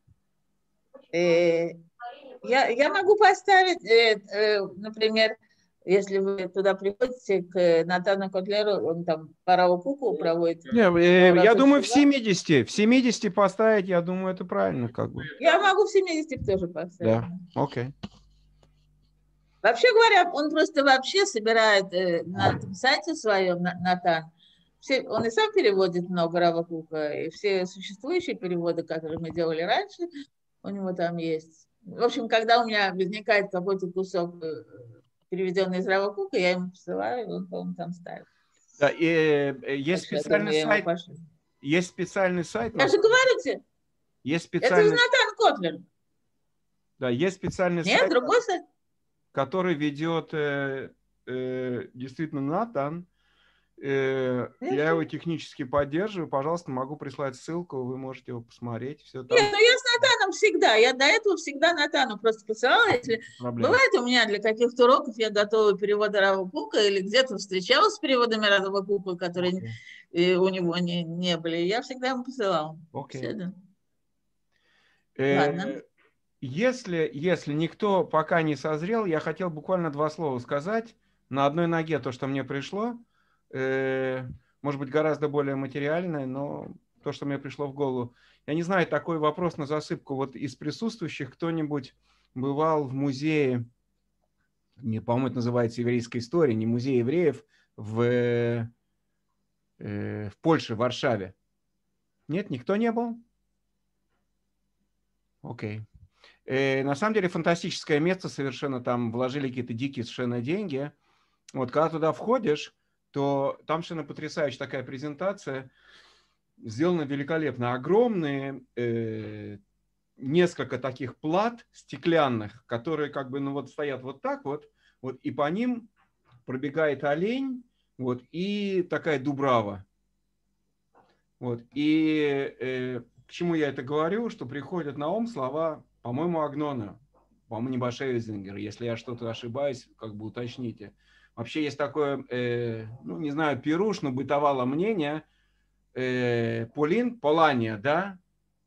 Э, я, я могу поставить, э, э, например, если вы туда приходите к Натану Котлеру, он там пару куку проводит. Не, э, я думаю, в семидесяти. В семидесяти поставить, я думаю, это правильно. Как бы. Я могу в семидесяти тоже поставить. Да, окей. Вообще говоря, он просто вообще собирает э, на этом сайте своем, Натан, все, он и сам переводит много Рава Кука, и все существующие переводы, которые мы делали раньше, у него там есть. В общем, когда у меня возникает какой-то кусок, переведенный из Рава Кука, я ему посылаю, и он, по-моему, там ставит. Да, и, э, есть Так что, специальный я думаю, я ему сайт. пошлю. Есть специальный сайт. Я же говорю тебе, Есть это же специальный, Натан Котлер. да, есть специальный Нет, сайт, другой сайт. который ведет э, э, действительно Натан. Э, я его технически поддерживаю. Пожалуйста, могу прислать ссылку, вы можете его посмотреть. Все там. Нет, ну я с Натаном всегда. Я до этого всегда Натану просто посылала. Если Проблем. бывает у меня для каких-то уроков, я готовлю переводы Рава Кука или где-то встречалась с переводами Рава Кука, которые Okay. и у него не, не были. Я всегда ему посылала. Okay. Все, да. Э, Ладно. Если, если никто пока не созрел, я хотел буквально два слова сказать. На одной ноге то, что мне пришло, э, может быть, гораздо более материальное, но то, что мне пришло в голову. Я не знаю, такой вопрос на засыпку. Вот из присутствующих кто-нибудь бывал в музее, не, по-моему, это называется еврейская история, не музей евреев, в, э, в Польше, в Варшаве? Нет, никто не был? Окей. Э, на самом деле фантастическое место совершенно, там вложили какие-то дикие совершенно деньги. Вот когда туда входишь, то там совершенно потрясающая такая презентация, сделана великолепно. Огромные э, несколько таких плат стеклянных, которые как бы ну вот стоят вот так вот, вот и по ним пробегает олень, вот и такая дубрава. Вот и э, к чему я это говорю, что приходят на ум слова, по-моему, Агнона, по-моему, не Башевизингер. Если я что-то ошибаюсь, как бы уточните. Вообще есть такое, э, ну, не знаю, пируш, но бытовало мнение, э, Полин, Полания, да,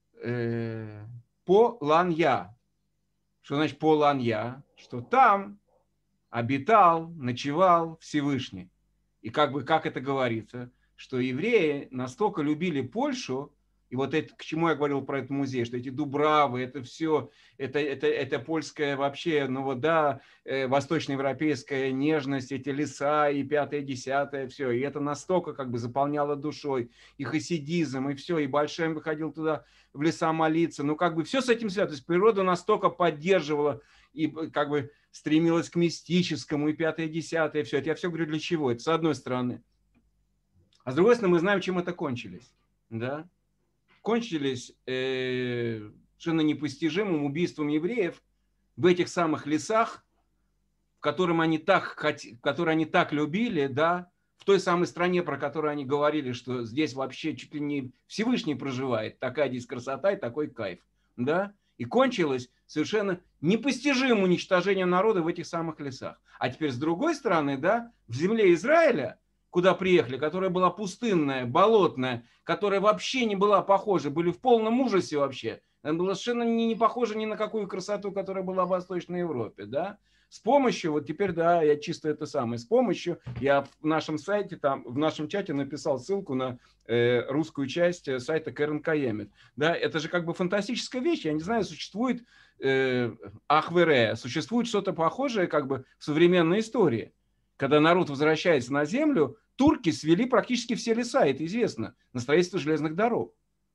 э, Поланья. Что значит Поланья? Что там обитал, ночевал Всевышний. И как бы, как это говорится, что евреи настолько любили Польшу, и вот это, к чему я говорил про этот музей, что эти дубравы, это все, это, это, это польская вообще, ну вот да, э, восточноевропейская нежность, эти леса и пятое, десятое, все. И это настолько как бы заполняло душой, и хасидизм, и все, и Большой выходил туда в леса молиться. Ну как бы все с этим связано. То есть природа настолько поддерживала и как бы стремилась к мистическому, и пятое, десятое, все. Это я все говорю для чего? Это с одной стороны. А с другой стороны, мы знаем, чем это кончились. Да? Кончились э, совершенно непостижимым убийством евреев в этих самых лесах, в котором они так, хот... которые они так любили, да, в той самой стране, про которую они говорили, что здесь вообще чуть ли не Всевышний проживает, такая здесь красота и такой кайф. Да? И кончилось совершенно непостижимым уничтожением народа в этих самых лесах. А теперь с другой стороны, да, в земле Израиля, куда приехали, которая была пустынная, болотная, которая вообще не была похожа, были в полном ужасе вообще. Она была совершенно не, не похожа ни на какую красоту, которая была в Восточной Европе, да. С помощью, вот теперь, да, я чисто это самое, с помощью, я в нашем сайте, там, в нашем чате написал ссылку на э, русскую часть сайта Кэрен Каемет. Да, это же как бы фантастическая вещь, я не знаю, существует э, Ахвере, существует что-то похожее как бы в современной истории. Когда народ возвращается на землю, турки свели практически все леса, это известно, на строительство железных дорог.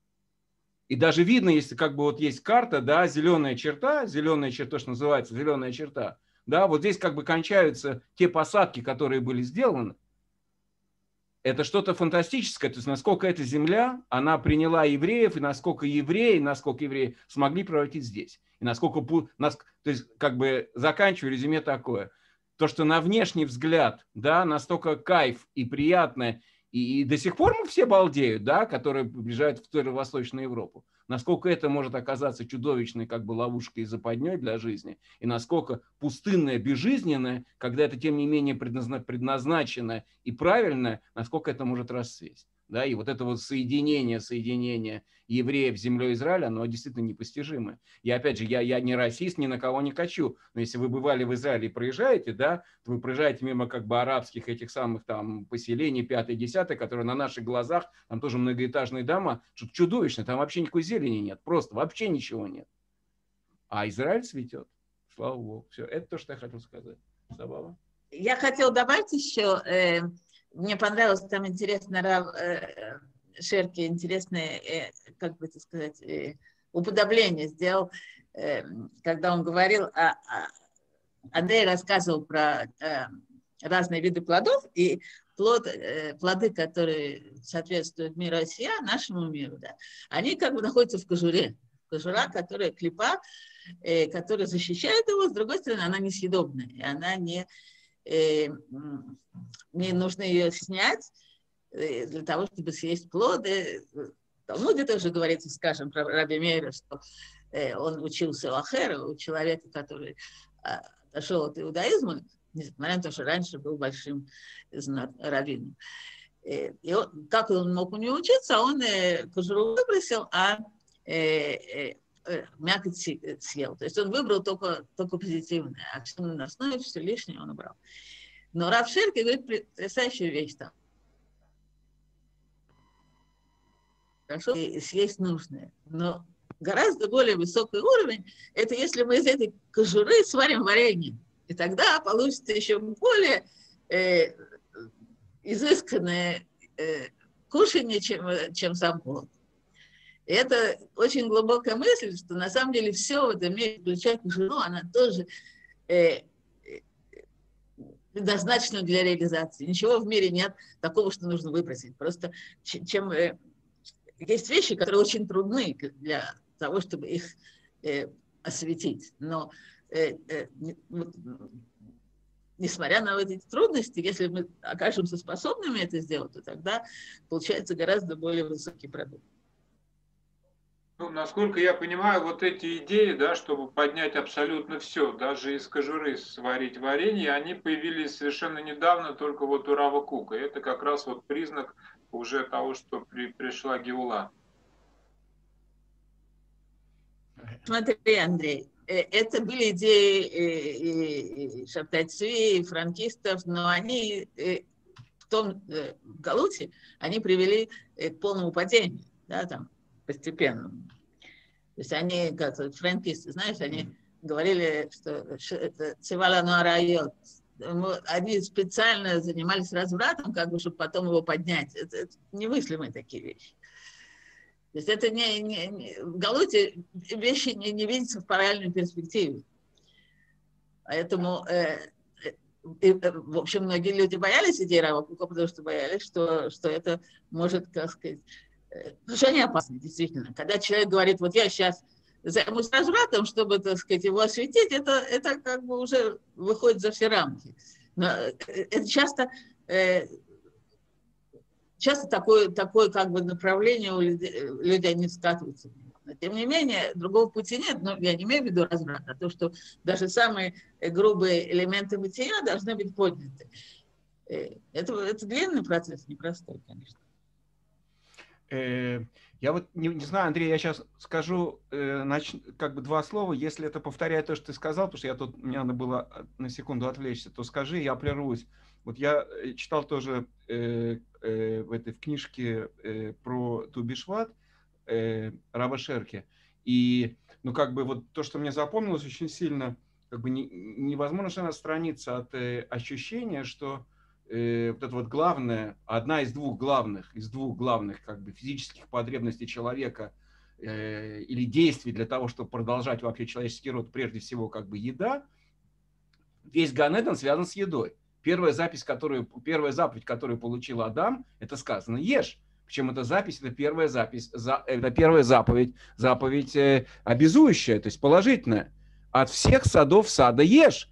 И даже видно, если как бы вот есть карта, да, зеленая черта, зеленая черта, то, что называется зеленая черта, да, вот здесь как бы кончаются те посадки, которые были сделаны. Это что-то фантастическое, то есть насколько эта земля, она приняла евреев, и насколько евреи, насколько евреи смогли превратить здесь. И насколько, то есть как бы заканчиваю резюме такое. То, что на внешний взгляд, да, настолько кайф и приятное, и, и до сих пор мы все балдеют, да, которые приезжают в ту Восточную Европу. Насколько это может оказаться чудовищной как бы ловушкой и западней для жизни, и насколько пустынное, безжизненное, когда это тем не менее предназначено и правильное, насколько это может расцвесть. Да, и вот это вот соединение, соединение евреев с землей Израиля, оно действительно непостижимое. И опять же, я, я не расист, ни на кого не качу, но если вы бывали в Израиле и проезжаете, да, то вы проезжаете мимо как бы арабских этих самых там поселений, пятое, десятое, которые на наших глазах, там тоже многоэтажные дома, что-то чудовищное, там вообще никакой зелени нет, просто вообще ничего нет. А Израиль цветет, слава Богу. Все, это то, что я хотел сказать. Сабава? Я хотела добавить еще... Э... Мне понравилось, там интересно, Рав э, Шерки, интересное, э, как бы это сказать, э, уподобление сделал, э, когда он говорил, а, а, Андрей рассказывал про э, разные виды плодов, и плод, плоды, которые соответствуют миру Осия, нашему миру, да, они как бы находятся в кожуре. Кожура, которая клипа, э, которая защищает его, с другой стороны, она несъедобная, и она не, э, не нужно ее снять э, для того, чтобы съесть плоды. Ну, где-то уже говорится, скажем, про Раби Мейра, что э, он учился у Ахера, у человека, который э, отошел от иудаизма, несмотря на то, что раньше был большим раввином. И он, как он мог у него учиться, он э, кожуру выбросил, а э, э, мякоть съел. То есть он выбрал только, только позитивное, а все на основе, все лишнее он убрал. Но Рав Шерки говорит потрясающую вещь там. Хорошо, и съесть нужное. Но гораздо более высокий уровень, это если мы из этой кожуры сварим варенье. И тогда получится еще более э, изысканное э, кушанье, чем, чем сам плод. И это очень глубокая мысль, что на самом деле все в этом мире, включая кожуру, она тоже э, предназначена для реализации. Ничего в мире нет такого, что нужно выбросить. Просто чем, э, есть вещи, которые очень трудны для того, чтобы их э, осветить. Но э, э, несмотря на эти трудности, если мы окажемся способными это сделать, то тогда получается гораздо более высокий продукт. Ну, насколько я понимаю, вот эти идеи, да, чтобы поднять абсолютно все, даже из кожуры сварить варенье, они появились совершенно недавно, только вот у Рава Кука. И это как раз вот признак уже того, что при, пришла Геула. Смотри, Андрей, это были идеи и Шабтай-Цви, и франкистов, но они в том в Галуте, они привели к полному падению, да, там, постепенно. То есть они, как франкисты, знаешь, они говорили, что это цивала нуарайот. Они специально занимались развратом, как бы, чтобы потом его поднять. Это, это немыслимые такие вещи. То есть это не, не, не в Галуте вещи не, не видятся в правильной перспективе. Поэтому, э, э, в общем, многие люди боялись идеи Рава Кука, потому что боялись, что, что это может, как сказать, потому что они опасны, действительно. Когда человек говорит, вот я сейчас займусь развратом, чтобы, так сказать, его осветить, это, это как бы уже выходит за все рамки. Но это часто, э, часто такое, такое как бы направление у людей, люди не скатываются. Но, тем не менее, другого пути нет. Но я не имею в виду разврат, а то, что даже самые грубые элементы бытия должны быть подняты. Это, это длинный процесс, непростой, конечно. Я вот не, не знаю, Андрей, я сейчас скажу э, нач... как бы два слова. Если это повторяет то, что ты сказал, потому что я тут, мне надо было на секунду отвлечься, то скажи, я прервусь. Вот я читал тоже э, э, в этой в книжке э, про Ту Бишват э, Рава Шерки. И, ну, как бы вот то, что мне запомнилось очень сильно, как бы не, невозможно отстраниться от э, ощущения, что Э, вот это вот главное, одна из двух главных, из двух главных как бы физических потребностей человека э, или действий для того, чтобы продолжать вообще человеческий род, прежде всего как бы еда, весь Ган Эден связан с едой. Первая запись, которую, первая заповедь, которую получил Адам, это сказано «Ешь». Причем эта запись, это первая запись, за, это первая заповедь, заповедь э, обязующая, то есть положительная. От всех садов сада ешь.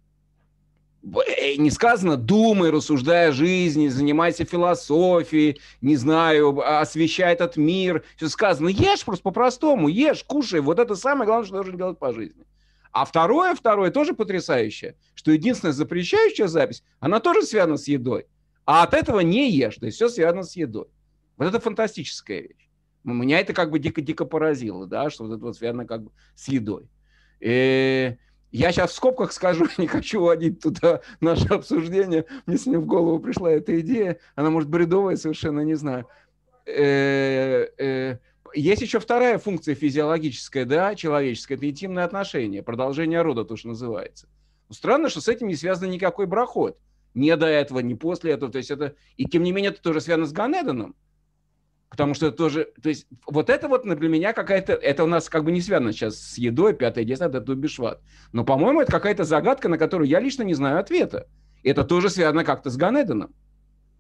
Не сказано «думай, рассуждай о жизни, занимайся философией, не знаю, освещай этот мир». Все сказано «ешь просто по-простому, ешь, кушай». Вот это самое главное, что должен делать по жизни. А второе, второе тоже потрясающее, что единственная запрещающая запись, она тоже связана с едой. А от этого не ешь, то есть все связано с едой. Вот это фантастическая вещь. Меня это как бы дико-дико поразило, да, что вот это вот связано как бы с едой. И я сейчас в скобках скажу, не хочу уводить туда наше обсуждение. Мне сегодня в голову пришла эта идея. Она, может, бредовая, совершенно не знаю. Есть еще вторая функция физиологическая, да, человеческая. Это интимные отношения, продолжение рода, то, что называется. Но странно, что с этим не связан никакой брахот. Ни до этого, ни после этого. То есть это, и тем не менее, это тоже связано с Ган Эденом. Потому что это тоже, то есть вот это вот для меня какая-то, это у нас как бы не связано сейчас с едой, пятое, десятое, это Ту Бишват. Но, по-моему, это какая-то загадка, на которую я лично не знаю ответа. Это тоже связано как-то с Ган Эденом.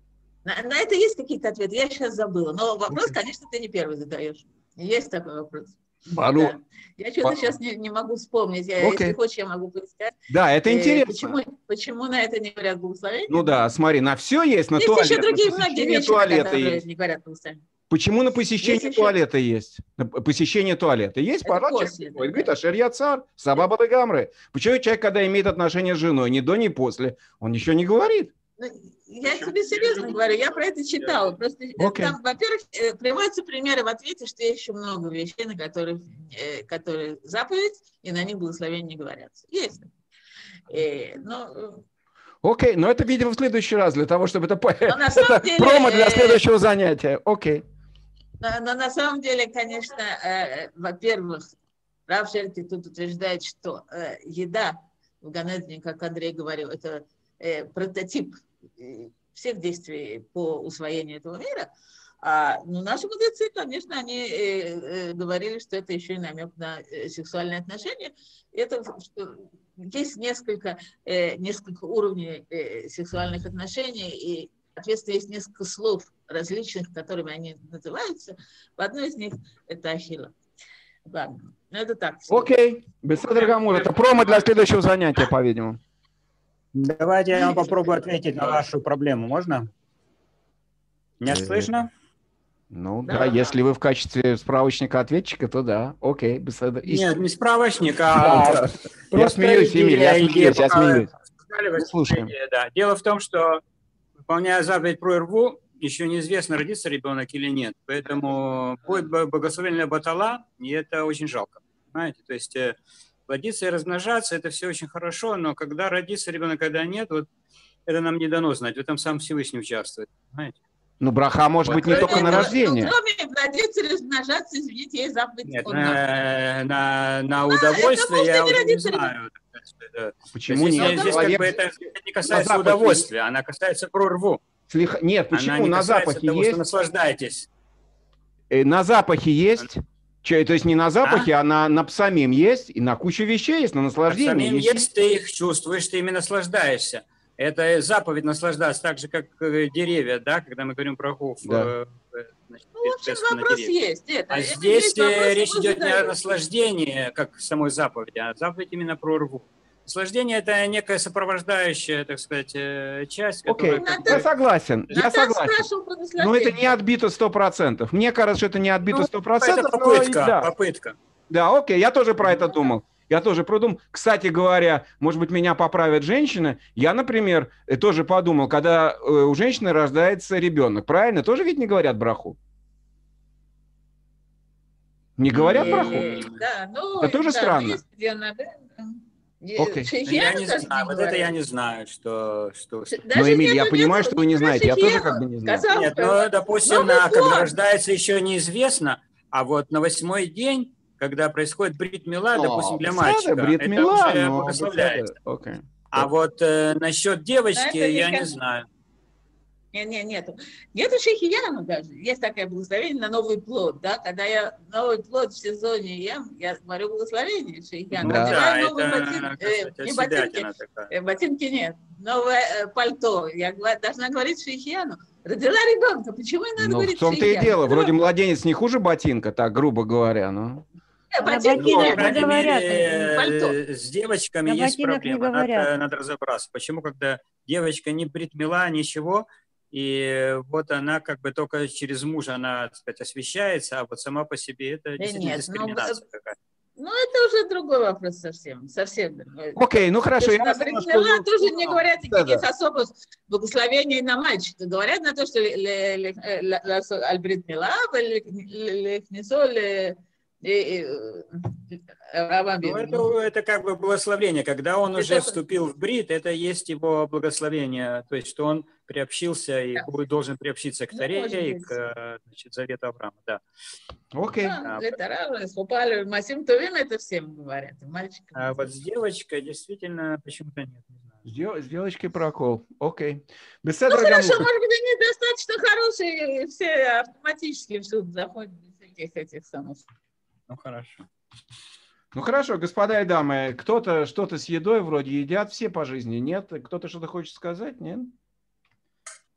На, на это есть какие-то ответы? Я сейчас забыла. Но вопрос, конечно, ты не первый задаешь. Есть такой вопрос. Бару. Да. Я что-то Бару. сейчас не, не могу вспомнить. Я, Окей. если хочешь, я могу поискать. Да, это интересно. Почему, почему на это не говорят благословение? Ну да, смотри, на все есть, на есть туалет. еще другие на многие вещи, туалета на которые есть. не говорят благословение. Почему на посещение Есть туалета еще... есть? На посещение туалета есть? Это Пора после, человек да, говорит, да. ашер я царь, сабаба де гамры. Почему человек, когда имеет отношения с женой, ни до, ни после, он ничего не говорит? Ну, я тебе серьезно говорю, я про это читала. Просто Okay. там, во-первых, приводятся примеры в ответе, что есть еще много вещей, на которых, которые заповедь, и на них благословения не говорятся. Есть. Но... Окей, okay. Но это, видимо, в следующий раз, для того, чтобы это... это деле, промо для следующего занятия. Окей. Okay. Но, но на самом деле, конечно, э, во-первых, Рав Шерки тут утверждает, что э, еда в Ганедне, как Андрей говорил, это э, прототип всех действий по усвоению этого мира. А ну, наши мудрецы, конечно, они э, э, говорили, что это еще и намек на э, сексуальные отношения. Это, что есть несколько, э, несколько уровней э, сексуальных отношений, и, соответственно, есть несколько слов различных, которыми они называются. В одной из них это ахилла. Ладно, ну это так. Окей, Бесседер Гамур, это промо для следующего занятия, по-видимому. Давайте я вам попробую ответить на вашу проблему. Можно? Меня слышно? Ну да, да, если вы в качестве справочника ответчика, то да. Окей, Бесседер. Нет, не справочник, а я смеюсь, Эмиль, я смеюсь, я смеюсь. Слушаем. Дело в том, что, выполняя заповедь про рву, еще неизвестно, родится ребенок или нет. Поэтому будет благословенная батала, и это очень жалко. Понимаете? То есть плодиться и размножаться, это все очень хорошо, но когда родится ребенок, когда нет, вот это нам не дано знать. В этом сам Всевышний участвует. Понимаете? Ну, браха может быть не это, только на рождение. Кроме родиться и размножаться, извините, есть заповедь. Нет, на, на, на удовольствие а, я уже не знаю. Почему здесь, нет? Здесь Человек... как бы это не касается удовольствия, она касается про рву. Слих... Нет, почему? Она не на запахе того, есть. Что наслаждаетесь. На запахе есть. То есть не на запахе, а, а на, на псамим есть, и на кучу вещей есть, на наслаждение. Псамим есть. есть, ты их чувствуешь, ты ими наслаждаешься. Это заповедь наслаждаться, так же, как деревья, да, когда мы говорим про хуф. Да. Значит, ну, в общем, вопрос есть. Это, а это здесь есть вопрос, речь идет не о задают. наслаждении, как самой заповеди, а заповедь именно про рву. Наслаждение – это некая сопровождающая, так сказать, часть. Окей, которая... я согласен, я согласен. Но это не отбито сто процентов. Мне кажется, что это не отбито сто процентов. Ну, это попытка, но, да. попытка. Да, окей, я тоже про это думал. Я тоже продумал. Кстати говоря, может быть, меня поправят женщины. Я, например, тоже подумал, когда у женщины рождается ребенок, правильно? Тоже ведь не говорят браху? Не говорят браху? Да, ну, это тоже да, странно. Okay. Я не знаю, вот это я не знаю, что... что... Но, Эмиль, я понимаю, что вы не знаете, я тоже как бы не знаю. Нет, ну, допустим, на, когда рождается, еще неизвестно, а вот на восьмой день, когда происходит брит-мила, допустим, для мальчика, это уже благословляется. Okay. А вот э, насчет девочки я не знаю. Нет, нет, нету. Нету шейхияну даже. Есть такое благословение на новый плод, да? Когда я новый плод в сезоне ем, я говорю благословение шейхияну. Да, да, новые это, ботинки, кстати, э, не ботинки, э, ботинки нет. Новое э, пальто. Я должна говорить шейхияну. Родила ребенка, почему я надо ну, говорить в том-то и дело. Вроде младенец не хуже ботинка, так грубо говоря, ну. Нет, ботинки ну, нет, по крайней говорят, мере, пальто. С девочками На есть проблема. Надо, надо говорят. разобраться. Почему, когда девочка не брит-мила, ничего, и вот она как бы только через мужа, она, так сказать, освещается, а вот сама по себе это действительно нет, дискриминация ну, какая-то. Ну, это уже другой вопрос совсем, совсем другой. Окей, ну хорошо. Я брит-мила что... тоже не говорят никаких да, особых благословений на мальчика. Говорят на то, что аль-брит-мила, лехнесо, Ну, это, это как бы благословение. Когда он это уже вступил в брит, это есть его благословение. То есть, что он приобщился и будет, должен приобщиться к Торе и к, значит, завету Авраама. Да. Окей. Да, это, Масим Тувим это всем говорят. Мальчикам. А вот с девочкой действительно почему-то нет. Не знаю. С девочкой прокол. Окей. Ну, хорошо, может быть, они достаточно хорошие, все автоматически всюду заходят без всяких этих самых. Ну, хорошо. Ну, хорошо, господа и дамы, кто-то что-то с едой вроде едят все по жизни, нет? Кто-то что-то хочет сказать, нет?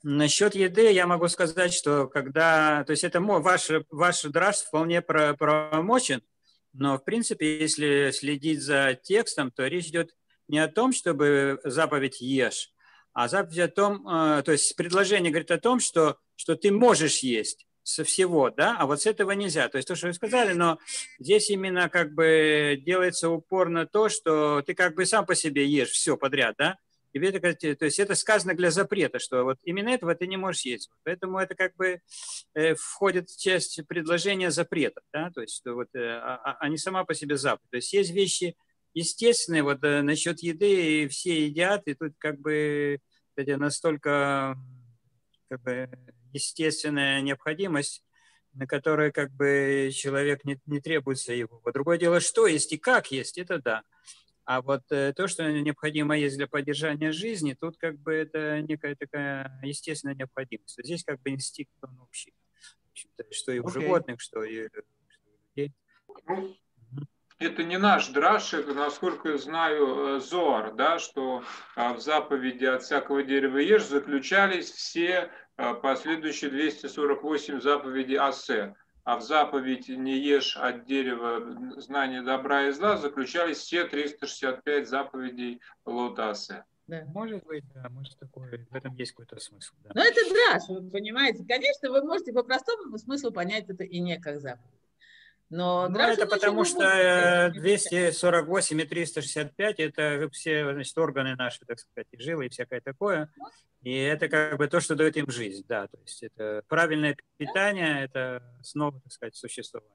Насчет еды я могу сказать, что когда, то есть это мой, ваш, ваш драж вполне правомочен, но в принципе, если следить за текстом, то речь идет не о том, чтобы заповедь ешь, а заповедь о том, то есть предложение говорит о том, что, что ты можешь есть со всего, да, а вот с этого нельзя. То есть то, что вы сказали, но здесь именно как бы делается упор на то, что ты как бы сам по себе ешь все подряд, да. Тебе это, то есть это сказано для запрета, что вот именно этого ты не можешь есть. Поэтому это как бы э, входит в часть предложения запрета, да, то есть что вот, э, а, а не сама по себе заповедь. То есть есть вещи естественные, вот э, насчет еды все едят, и тут как бы это настолько как бы естественная необходимость, на которой как бы человек не, не требуется его. Вот другое дело, что есть и как есть, это да. А вот э, то, что необходимо есть для поддержания жизни, тут как бы это некая такая естественная необходимость. Здесь как бы инстинкт он общий. Что и у okay. животных, что и, что и у людей. Ну, это не наш драш, это, насколько я знаю, Зоар, да, что в заповеди от всякого дерева ешь заключались все последующие двести сорок восемь заповедей Асе. А в заповедь «не ешь от дерева знания добра и зла» заключались все триста шестьдесят пять заповедей Лотасе. Да. Может быть, да, может такое, в этом есть какой-то смысл. Да. Но это драж, вы понимаете. Конечно, вы можете по простому смыслу понять это и не как заповедь. Но ну, это потому что двести сорок восемь и триста шестьдесят пять это все, значит, органы наши, так сказать, и жилы, и всякое такое. И это как бы то, что дает им жизнь, да. То есть это правильное питание, это основа, так сказать, существования.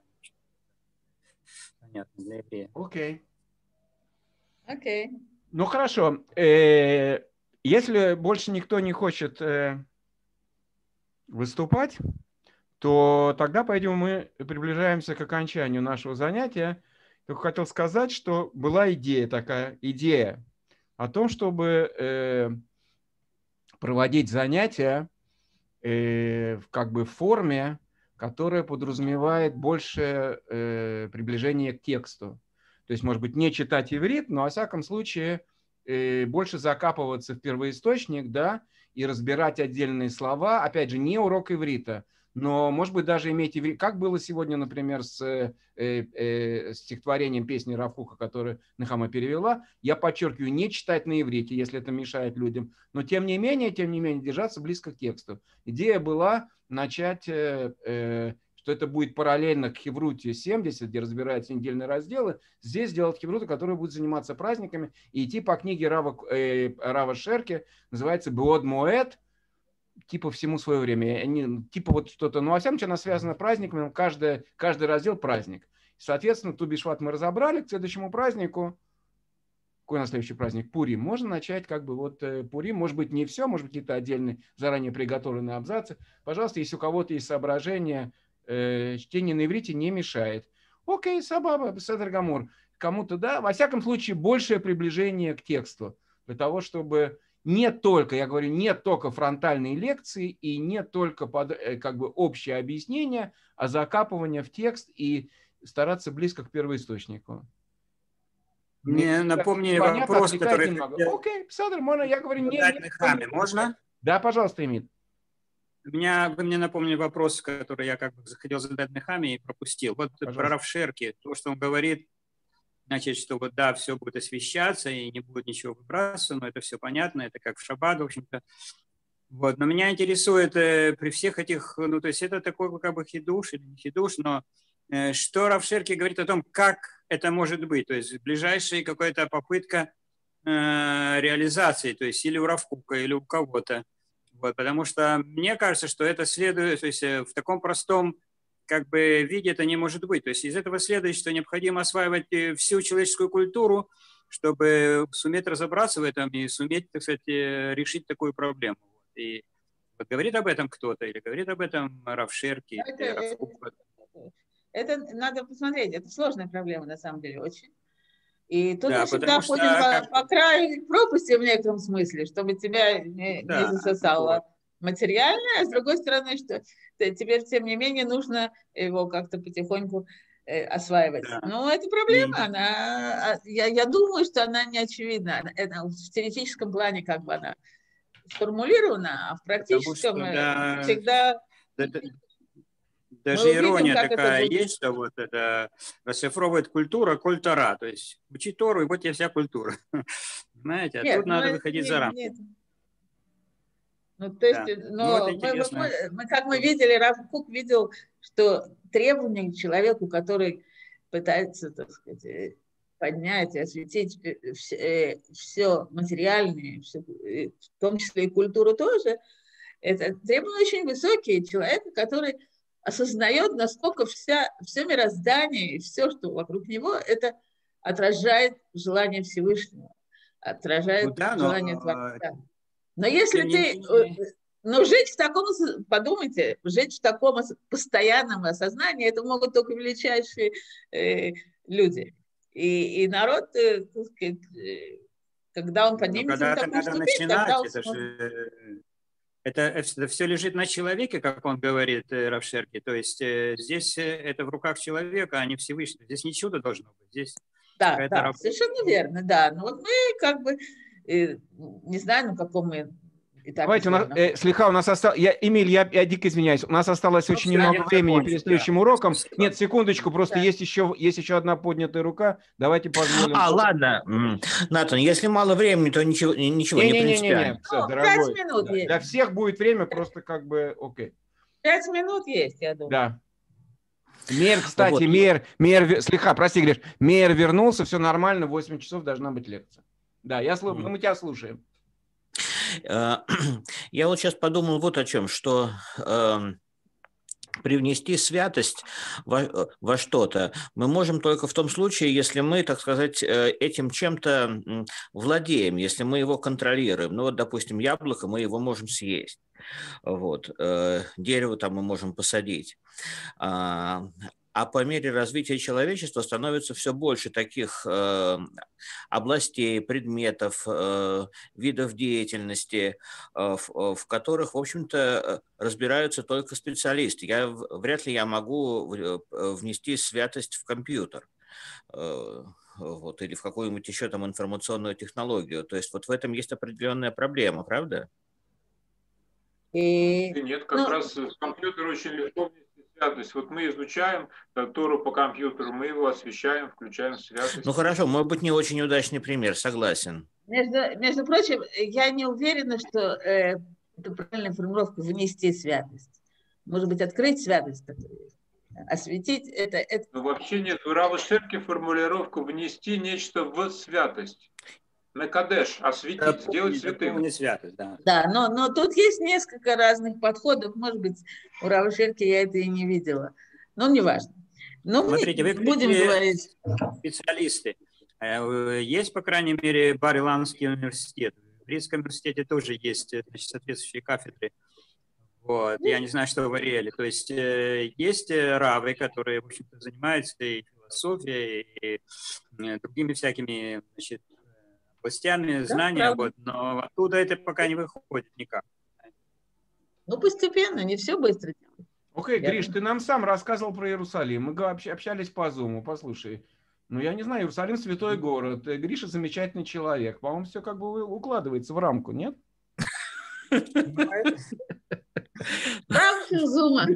Понятно, для еврея. Окей. Окей. Ну, хорошо. Э, если больше никто не хочет э, выступать, то тогда пойдем, мы приближаемся к окончанию нашего занятия. Только хотел сказать, что была идея такая, идея о том, чтобы э, проводить занятия э, как бы в форме, которая подразумевает больше э, приближение к тексту. То есть, может быть, не читать иврит, но, во всяком случае, э, больше закапываться в первоисточник, да, и разбирать отдельные слова. Опять же, не урок иврита, но, может быть, даже иметь иврит. Как было сегодня, например, с э, э, стихотворением песни Рав Хука, которую Нехама перевела. Я подчеркиваю, не читать на иврите, если это мешает людям. Но, тем не менее, тем не менее, держаться близко к тексту. Идея была начать, э, э, что это будет параллельно к Хевруте семьдесят, где разбираются недельные разделы. Здесь сделать Хевруту, который будет заниматься праздниками, и идти по книге Рава, э, Рава Шерки, называется «Беод Моэд», типа всему свое время, они, типа вот что-то, ну, а всем, что она связана с праздниками, каждый, каждый раздел праздник. Соответственно, Ту Бишват мы разобрали, к следующему празднику, какой на следующий праздник? Пурим. Можно начать как бы вот Пурим, может быть, не все, может быть, какие-то отдельные заранее приготовленные абзацы. Пожалуйста, если у кого-то есть соображения, э, чтение на иврите не мешает. Окей, сабаба, седер гамур. Кому-то, да, во всяком случае, большее приближение к тексту, для того, чтобы не только, я говорю, не только фронтальные лекции и не только под, как бы общее объяснение, а закапывание в текст и стараться близко к первоисточнику. Мне напомни вопрос, который... Хотел... Окей, Псадр, можно, я говорю, не... не можно? Да, пожалуйста, Эмит. Меня, вы мне напомнили вопрос, который я как бы хотел задать Нехаме и пропустил. Вот пожалуйста. Про Рав Шерки, то, что он говорит, значит, что вот да, все будет освещаться и не будет ничего выбрасываться, но это все понятно, это как в шаббат, в общем-то. Вот, но меня интересует э, при всех этих, ну, то есть это такой как бы хидуш или не хидуш, но э, что Рав Шерки говорит о том, как это может быть, то есть ближайшая какая-то попытка э, реализации, то есть или у Рав Хука, или у кого-то. Вот, потому что мне кажется, что это следует, то есть э, в таком простом как бы виде это не может быть. То есть из этого следует, что необходимо осваивать всю человеческую культуру, чтобы суметь разобраться в этом и суметь, так сказать, решить такую проблему. И вот говорит об этом кто-то или говорит об этом Рав Шерки? Это, это, это надо посмотреть. Это сложная проблема на самом деле очень. И тут да, мы всегда что, ходим как... по, по краю пропасти в некотором смысле, чтобы тебя не, да, не засосало. Материальное, а с другой стороны, что теперь, тем не менее, нужно его как-то потихоньку э, осваивать. Да. Но эта проблема, она, я, я думаю, что она не очевидна. Это в теоретическом плане как бы она сформулировано, а в практическом Потому что, да, всегда... это, даже увидим, ирония как такая это будет. есть, что вот это расшифровывает культура, культура, то есть учи Тору, и вот тебе вся культура. Знаете, а Нет, тут ну, надо это выходить не- за рамки. нет. Ну, то есть, Да. но Ну, это мы, мы, интересно. мы- мы, как мы видели, Рав Кук видел, что требования к человеку, который пытается, так сказать, э, поднять и осветить все материальное, всё, э, в том числе и культуру тоже, это требования очень высокие. Человек, который осознает, насколько вся, все мироздание и все, что вокруг него, это отражает желание Всевышнего, отражает Ну да, но, желание Творца. Но если тем не ты... менее- Но жить в таком, подумайте, жить в таком постоянном осознании, это могут только величайшие э, люди. И, и народ, э, так сказать, э, когда он Ну, поднимется на когда-то такую надо ступень, тогда начинать, он это сможет... же... Это, это все лежит на человеке, как он говорит, э, Рав Шерки. То есть э, здесь э, это в руках человека, а не Всевышнего. Здесь не чудо должно быть. Здесь Да, какая-то да, работа. совершенно верно, да. Но вот мы как бы, э, не знаю, на каком мы этапе. Давайте, у нас, сегодня э, слегка, у нас осталось... Я, Эмиль, я, я дико извиняюсь. У нас осталось очень я немного не времени закончу, перед да. следующим уроком. Спасибо. Нет, секундочку, просто Да. есть, еще, есть еще одна поднятая рука. Давайте позволим. А, ладно, М, Натан, если мало времени, то ничего, ничего не Не-не-не-не, принципиально. все, Ну, дорогой. пять минут Да, есть. для всех будет время, просто как бы окей. Пять минут есть, я думаю. Да. Мер, кстати, Вот. Мер, Мер, ве- слегка, прости, Гриш, Мер вернулся, все нормально, в восемь часов должна быть лекция. Да, я слу- Мгм. мы тебя слушаем. Э, Я вот сейчас подумал вот о чем, что эм, привнести святость во, во что-то мы можем только в том случае, если мы, так сказать, э, этим чем-то м, владеем, если мы его контролируем. Ну вот, допустим, яблоко, мы его можем съесть. Вот. э, Дерево там мы можем посадить. А а по мере развития человечества становится все больше таких э, областей, предметов, э, видов деятельности, э, в, в которых, в общем-то, разбираются только специалисты. Я, вряд ли я могу внести святость в компьютер. Э, вот, или в какую-нибудь еще там информационную технологию. То есть вот в этом есть определенная проблема, правда? И, И нет, как ну, раз в компьютер очень легко внести святость. Вот мы изучаем э, Тору по компьютеру, мы его освещаем, включаем в святость. Ну хорошо, может быть, не очень удачный пример, согласен. между, между прочим, я не уверена, что э, это правильная формулировка «внести святость». Может быть, открыть святость, осветить это. это... Но вообще нет. У Рава Шерки формулировку «внести нечто в святость». Мекадеш, осветить, сделать святым. Не святость, да. Да, но, но тут есть несколько разных подходов. Может быть, у Рава Шерки я это и не видела. Но не важно. Но Смотрите, мы вы будем говорить. специалисты. Э, Есть, по крайней мере, Бар-Иланский университет. В Бритском университете тоже есть, значит, соответствующие кафедры. Вот. Я не знаю, что в Ариэле. То есть э, есть равы, которые, в общем-то, занимаются и философией, и э, другими всякими, значит, областями знания, правда. вот, но оттуда это пока не выходит никак. Ну, постепенно, не все быстро делать. Окей, Я Гриш, думаю. ты нам сам рассказывал про Иерусалим. Мы га- общ- общались по Зуму, послушай. Ну, я не знаю, Иерусалим святой город. э, Гриша замечательный человек. По-моему, все как бы у- укладывается в рамку, нет? Правда, Зума.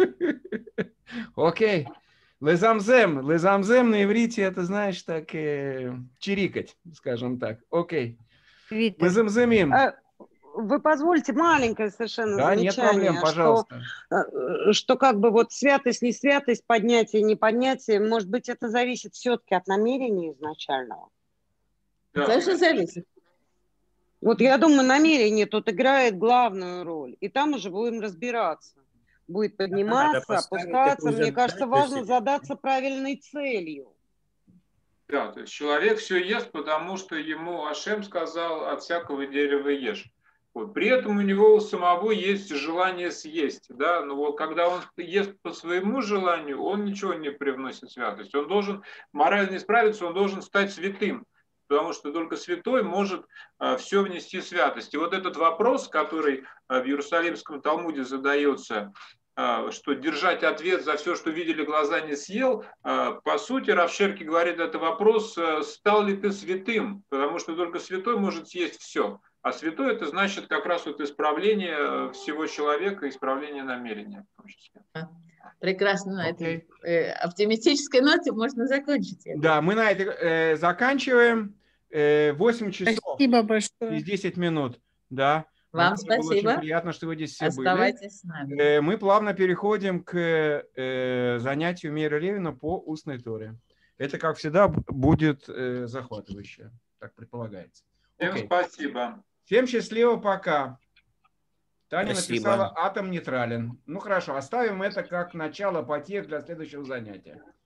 Окей. Лезамзем. Лезамзем на иврите это, знаешь, так э, чирикать, скажем так. Окей. Виталь, Лезамземим. а, вы позвольте маленькое совершенно Да, нет замечание, проблем, что, пожалуйста. э, что как бы вот святость, не святость, поднятие, не поднятие, может быть, это зависит все-таки от намерения изначального. Да. Конечно, зависит. Вот я думаю, намерение тут играет главную роль, и там уже будем разбираться. Будет подниматься, поставить опускаться. такую Мне задачу кажется, важно себе. задаться правильной целью. Да, то есть человек все ест, потому что ему Ашем сказал: от всякого дерева ешь. Вот. При этом у него у самого есть желание съесть. Да? Но вот когда он ест по своему желанию, он ничего не привносит святость. Он должен морально исправиться, он должен стать святым. Потому что только святой может а, все внести святость. И вот этот вопрос, который а, в Иерусалимском Талмуде задается, а, что держать ответ за все, что видели глаза, не съел, а, по сути, Рав Шерки говорит, это вопрос, а, стал ли ты святым? Потому что только святой может съесть все. А святой это значит как раз вот исправление всего человека, исправление намерения в том числе. Прекрасно. На Окей. этой э, оптимистической ноте можно закончить. Да, мы на это э, заканчиваем. Э, восемь часов Спасибо большое. и десять минут. Да. Вам Мне было спасибо. очень приятно, что вы здесь все Оставайтесь были. с нами. Э, мы плавно переходим к э, занятию Мейра Левина по устной Торе. Это, как всегда, будет э, захватывающе. Так предполагается. Всем Окей. спасибо. Всем счастливо, пока. Таня Спасибо. написала «Атом нейтрален». Ну хорошо, оставим это как начало потех для следующего занятия.